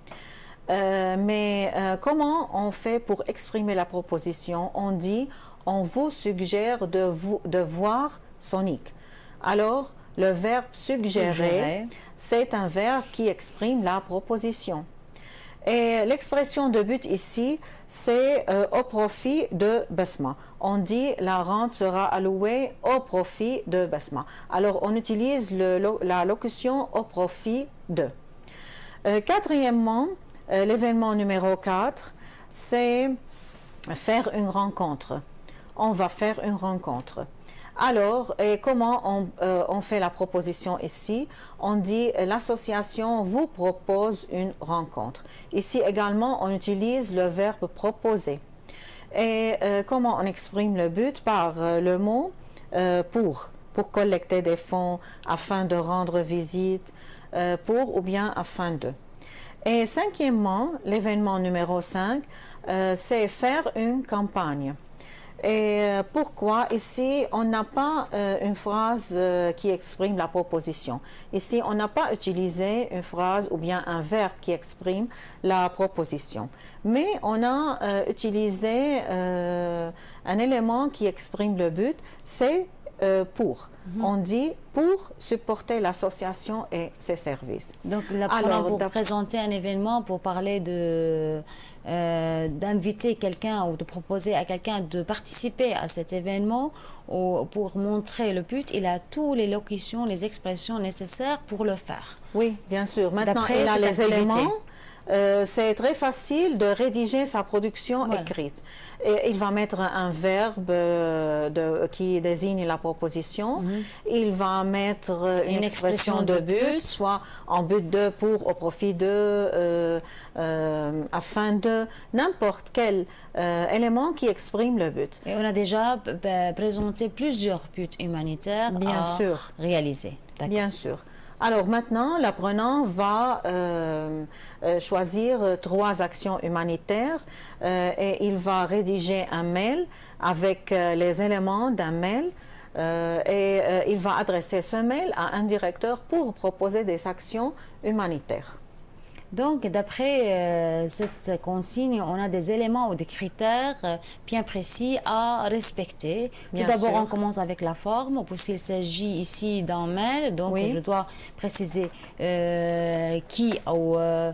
Euh, mais euh, comment on fait pour exprimer la proposition? On dit, on vous suggère de, vous, de voir Sonic. Alors, le verbe suggérer, suggérer. c'est un verbe qui exprime la proposition. Et l'expression de but ici, c'est euh, au profit de Besma. On dit la rente sera allouée au profit de Besma. Alors, on utilise le, lo, la locution au profit de. Euh, quatrièmement, euh, l'événement numéro quatre, c'est faire une rencontre. On va faire une rencontre. Alors, et comment on, euh, on fait la proposition ici? On dit l'association vous propose une rencontre. Ici également, on utilise le verbe proposer. Et euh, comment on exprime le but? Par euh, le mot euh, pour, pour collecter des fonds afin de rendre visite, euh, pour ou bien afin de. Et cinquièmement, l'événement numéro cinq, euh, c'est faire une campagne. Et pourquoi ici on n'a pas euh, une phrase euh, qui exprime la proposition? Ici on n'a pas utilisé une phrase ou bien un verbe qui exprime la proposition. Mais on a euh, utilisé euh, un élément qui exprime le but, c'est euh, pour. Mm-hmm. On dit pour supporter l'association et ses services. Donc là, pour présenter un événement, pour parler de... Euh, d'inviter quelqu'un ou de proposer à quelqu'un de participer à cet événement ou pour montrer le but, il a toutes les locutions, les expressions nécessaires pour le faire. Oui, bien sûr. Maintenant, il a les éléments. Euh, c'est très facile de rédiger sa production voilà. écrite. Et il va mettre un verbe euh, de, qui désigne la proposition. Mm-hmm. Il va mettre une, une expression, expression de, de but, but, soit en but de, pour, au profit de, euh, euh, afin de, n'importe quel euh, élément qui exprime le but. Et on a déjà présenté plusieurs buts humanitaires Bien à sûr. réaliser. Bien sûr. Alors maintenant, l'apprenant va euh, euh, choisir trois actions humanitaires euh, et il va rédiger un mail avec euh, les éléments d'un mail euh, et euh, il va adresser ce mail à un directeur pour proposer des actions humanitaires. Donc, d'après euh, cette consigne, on a des éléments ou des critères euh, bien précis à respecter. Bien Tout d'abord, on commence avec la forme. S'il s'agit ici d'un mail, donc oui. je dois préciser euh, qui ou euh,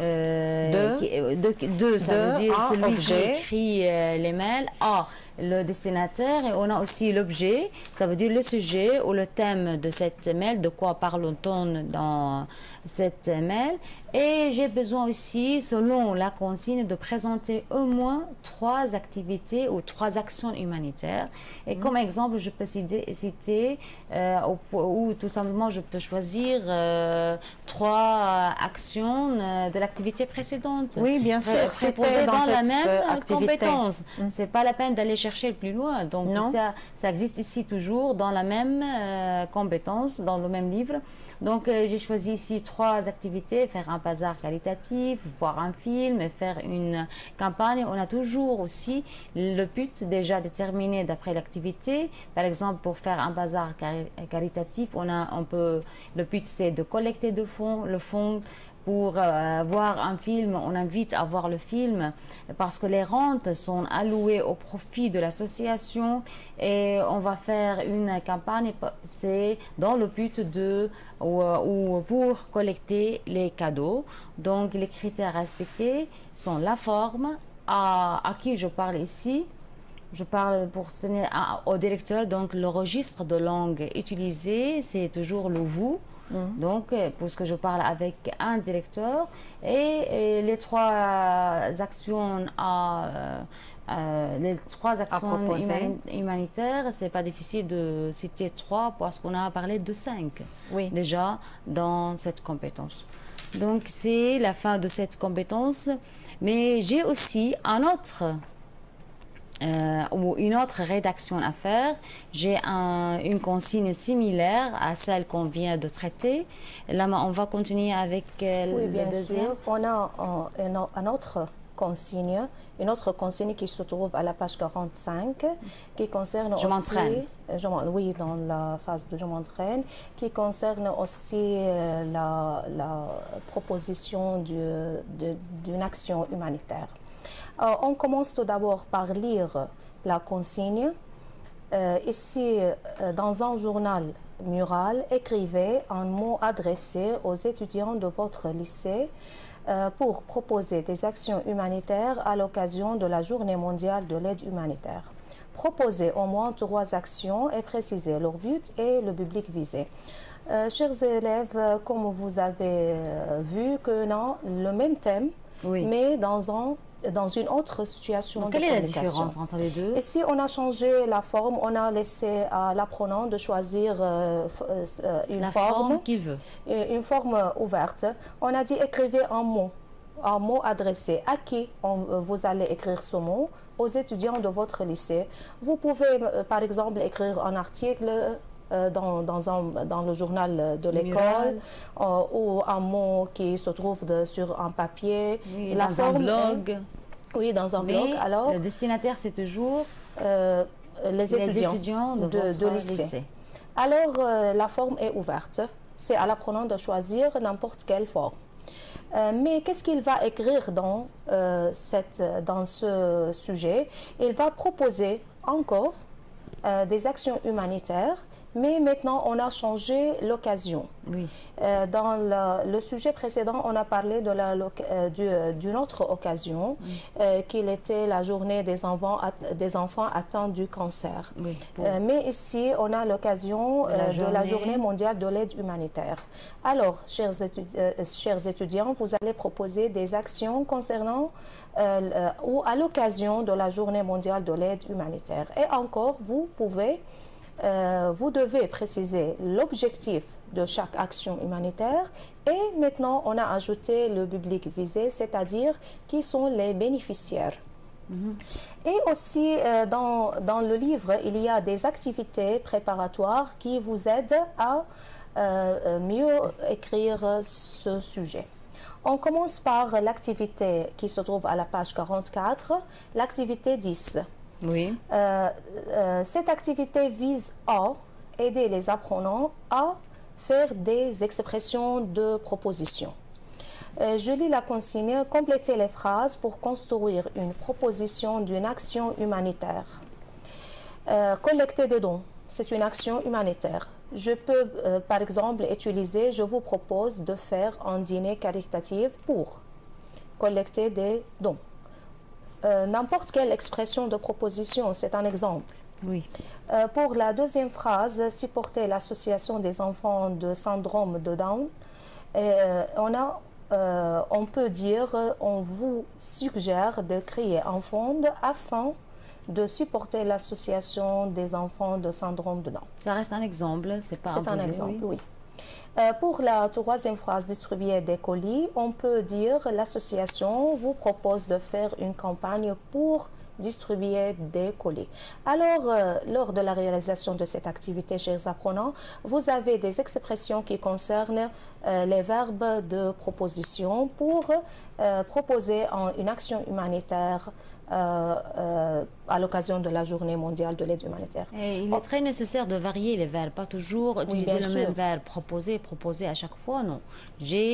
euh, de, de, de, ça de, veut dire a, celui objet. qui écrit euh, les mails, a le destinataire, et on a aussi l'objet, ça veut dire le sujet ou le thème de cette mail, de quoi parle-t-on dans cette mail. Et j'ai besoin aussi, selon la consigne, de présenter au moins trois activités ou trois actions humanitaires. Et mmh. comme exemple, je peux citer, citer euh, ou, ou tout simplement, je peux choisir euh, trois actions euh, de l'activité précédente. Oui, bien sûr. Pré préposées dans, dans la même activité. compétence. Mmh. C'est pas la peine d'aller chercher le plus loin. Donc, non. ça, ça existe ici toujours dans la même euh, compétence, dans le même livre. Donc, euh, j'ai choisi ici trois activités, faire un bazar qualitatif, voir un film et faire une campagne. On a toujours aussi le but déjà déterminé d'après l'activité. Par exemple, pour faire un bazar caritatif, on a, on peut, le but c'est de collecter de fonds, le fonds pour euh, voir un film, on invite à voir le film parce que les rentes sont allouées au profit de l'association et on va faire une campagne, c'est dans le but de ou, ou pour collecter les cadeaux. Donc les critères respectés sont la forme, à, à qui je parle ici. Je parle pour se tenir à, au directeur, donc le registre de langue utilisé, c'est toujours le vous. Mmh. Donc, puisque je parle avec un directeur et, et les trois actions à, euh, les trois actions human, humanitaires, c'est pas difficile de citer trois parce qu'on a parlé de cinq oui. déjà dans cette compétence. Donc, c'est la fin de cette compétence, mais j'ai aussi un autre Euh, ou une autre rédaction à faire. J'ai un, une consigne similaire à celle qu'on vient de traiter. Là, on va continuer avec euh, oui, le bien deuxième. Sûr. On a un, un, un autre consigne, une autre consigne qui se trouve à la page quarante-cinq, qui concerne je aussi... Je m'entraîne. Oui, dans la phase de je m'entraîne, qui concerne aussi euh, la, la proposition d'une action humanitaire. Euh, on commence tout d'abord par lire la consigne. Euh, ici, euh, dans un journal mural, écrivez un mot adressé aux étudiants de votre lycée euh, pour proposer des actions humanitaires à l'occasion de la Journée mondiale de l'aide humanitaire. Proposez au moins trois actions et précisez leur but et le public visé. Euh, chers élèves, comme vous avez vu, que non, le même thème, oui. mais dans un dans une autre situation. Donc, de quelle est la communication. différence entre les deux? Ici, on a changé la forme, on a laissé à l'apprenant de choisir euh, euh, une la forme, forme qu'il veut. Une forme ouverte. On a dit écrivez un mot, un mot adressé. À qui on, vous allez écrire ce mot? Aux étudiants de votre lycée. Vous pouvez, euh, par exemple, écrire un article Euh, dans, dans, un, dans le journal de l'école euh, ou un mot qui se trouve de, sur un papier. Oui, la dans forme, un blog. Est, oui, dans un Mais blog. Alors, le destinataire, c'est toujours euh, les, étudiants les étudiants de, de, de lycée. lycée. Alors, euh, la forme est ouverte. C'est à l'apprenant de choisir n'importe quelle forme. Euh, mais qu'est-ce qu'il va écrire dans, euh, cette, dans ce sujet? Il va proposer encore euh, des actions humanitaires. Mais maintenant, on a changé l'occasion. Oui. Euh, dans le, le sujet précédent, on a parlé de la, euh, d'une autre occasion, oui. euh, qu'il était la journée des enfants, des enfants atteints du cancer. Oui. Euh, mais ici, on a l'occasion euh, de la journée mondiale de l'aide humanitaire. Alors, chers, étudi euh, chers étudiants, vous allez proposer des actions concernant euh, ou à l'occasion de la journée mondiale de l'aide humanitaire. Et encore, vous pouvez Euh, vous devez préciser l'objectif de chaque action humanitaire et maintenant on a ajouté le public visé, c'est-à-dire qui sont les bénéficiaires. Mm-hmm. Et aussi euh, dans, dans le livre, il y a des activités préparatoires qui vous aident à euh, mieux écrire ce sujet. On commence par l'activité qui se trouve à la page quarante-quatre, l'activité dix. Oui. Euh, euh, cette activité vise à aider les apprenants à faire des expressions de proposition. Euh, je lis la consigne, complétez les phrases pour construire une proposition d'une action humanitaire. Euh, collecter des dons, c'est une action humanitaire. Je peux, euh, par exemple, utiliser, je vous propose de faire un dîner caritatif pour collecter des dons. Euh, n'importe quelle expression de proposition, c'est un exemple. Oui. Euh, pour la deuxième phrase, supporter l'association des enfants de syndrome de Down, euh, on, a, euh, on peut dire, on vous suggère de créer un fonds afin de supporter l'association des enfants de syndrome de Down. Ça reste un exemple, c'est pas C'est un exemple, oui. oui. Euh, pour la troisième phrase, distribuer des colis, on peut dire l'association vous propose de faire une campagne pour distribuer des colis. Alors, euh, lors de la réalisation de cette activité, chers apprenants, vous avez des expressions qui concernent euh, les verbes de proposition pour euh, proposer en, une action humanitaire Euh, euh, à l'occasion de la journée mondiale de l'aide humanitaire. Et il est oh. très nécessaire de varier les verbes, pas toujours utiliser oui, le sûr. même verbe, proposer, proposer à chaque fois, non. J'ai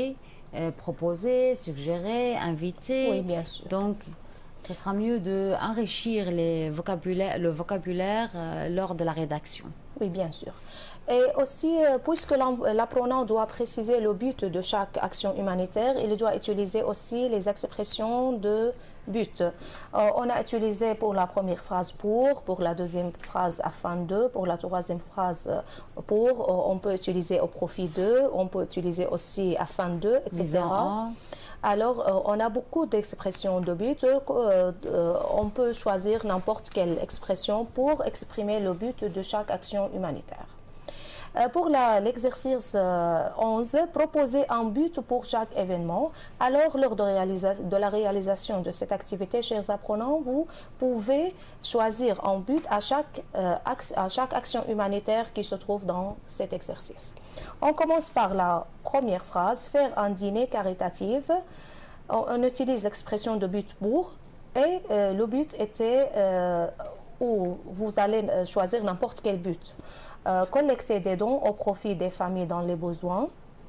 euh, proposer, suggérer, inviter. Oui, bien sûr. Donc, ce sera mieux d'enrichir les vocabulaire, le vocabulaire euh, lors de la rédaction. Oui, bien sûr. Et aussi, euh, puisque l'apprenant doit préciser le but de chaque action humanitaire, il doit utiliser aussi les expressions de but. Euh, on a utilisé pour la première phrase pour, pour la deuxième phrase afin de, pour la troisième phrase pour, on peut utiliser au profit de, on peut utiliser aussi afin de, et cetera. Alors, euh, on a beaucoup d'expressions de but. Euh, euh, on peut choisir n'importe quelle expression pour exprimer le but de chaque action humanitaire. Euh, pour l'exercice euh, onze, proposer un but pour chaque événement. Alors, lors de, réalisa de la réalisation de cette activité, chers apprenants, vous pouvez choisir un but à chaque, euh, à chaque action humanitaire qui se trouve dans cet exercice. On commence par la première phrase, faire un dîner caritatif. On, on utilise l'expression de but pour, et euh, le but était euh, où vous allez choisir n'importe quel but. Euh, collecter des dons au profit des familles dans les besoins,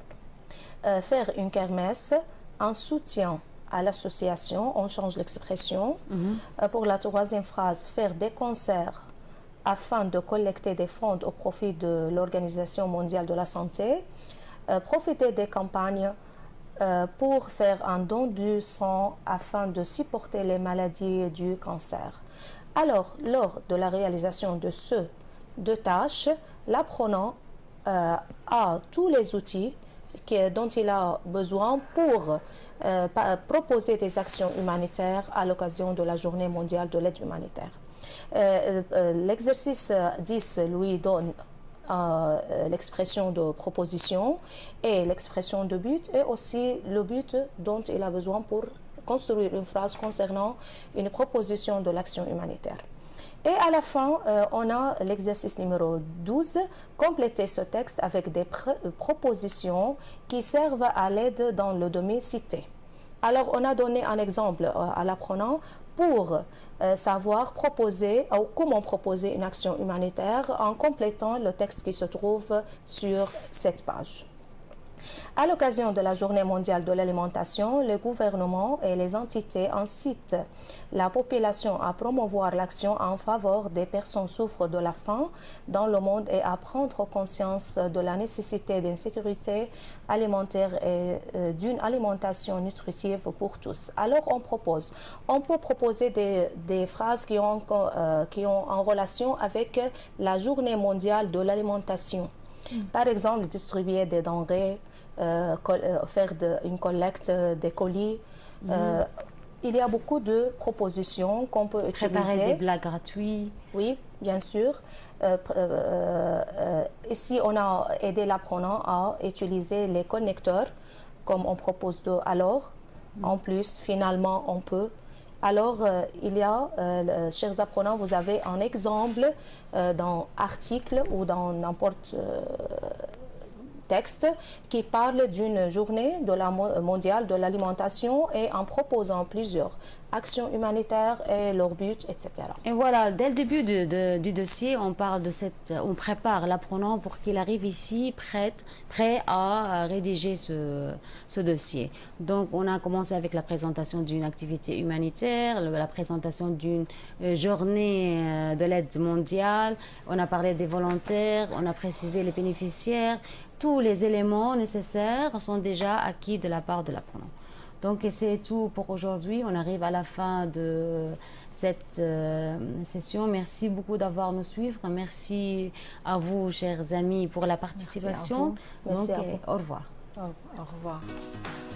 euh, faire une kermesse, un soutien à l'association, on change l'expression. Mm-hmm. euh, pour la troisième phrase, faire des concerts afin de collecter des fonds au profit de l'Organisation mondiale de la santé, euh, profiter des campagnes euh, pour faire un don du sang afin de supporter les maladies du cancer. Alors, lors de la réalisation de ce de tâches, l'apprenant euh, a tous les outils qui, dont il a besoin pour euh, proposer des actions humanitaires à l'occasion de la Journée mondiale de l'aide humanitaire. Euh, euh, L'exercice dix lui donne euh, l'expression de proposition et l'expression de but et aussi le but dont il a besoin pour construire une phrase concernant une proposition de l'action humanitaire. Et à la fin, euh, on a l'exercice numéro douze, compléter ce texte avec des propositions qui servent à l'aide dans le domaine cité. Alors, on a donné un exemple euh, à l'apprenant pour euh, savoir proposer ou comment proposer une action humanitaire en complétant le texte qui se trouve sur cette page. À l'occasion de la Journée mondiale de l'alimentation, le gouvernement et les entités incitent la population à promouvoir l'action en faveur des personnes souffrant de la faim dans le monde et à prendre conscience de la nécessité d'une sécurité alimentaire et euh, d'une alimentation nutritive pour tous. Alors on propose, on peut proposer des, des phrases qui ont, euh, qui ont en relation avec la Journée mondiale de l'alimentation. Mm. Par exemple, distribuer des denrées, Euh, euh, faire de, une collecte euh, des colis. Mmh. Euh, il y a beaucoup de propositions qu'on peut utiliser. Préparer des plats gratuits. Oui, bien sûr. Euh, euh, euh, ici, on a aidé l'apprenant à utiliser les connecteurs, comme on propose de alors. Mmh. En plus, finalement, on peut. Alors, euh, il y a, euh, chers apprenants, vous avez un exemple euh, dans article ou dans n'importe euh, texte qui parle d'une journée de la mondiale de l'alimentation et en proposant plusieurs actions humanitaires et leur but, et cetera. Et voilà, dès le début de, de, du dossier, on parle de cette, on prépare l'apprenant pour qu'il arrive ici prêt, prêt à rédiger ce, ce dossier. Donc, on a commencé avec la présentation d'une activité humanitaire, la présentation d'une journée de l'aide mondiale. On a parlé des volontaires, on a précisé les bénéficiaires. Tous les éléments nécessaires sont déjà acquis de la part de l'apprenant. Donc c'est tout pour aujourd'hui. On arrive à la fin de cette euh, session. Merci beaucoup d'avoir nous suivre. Merci à vous, chers amis, pour la participation. Merci à vous. Merci Donc, à vous. Au revoir. Au revoir.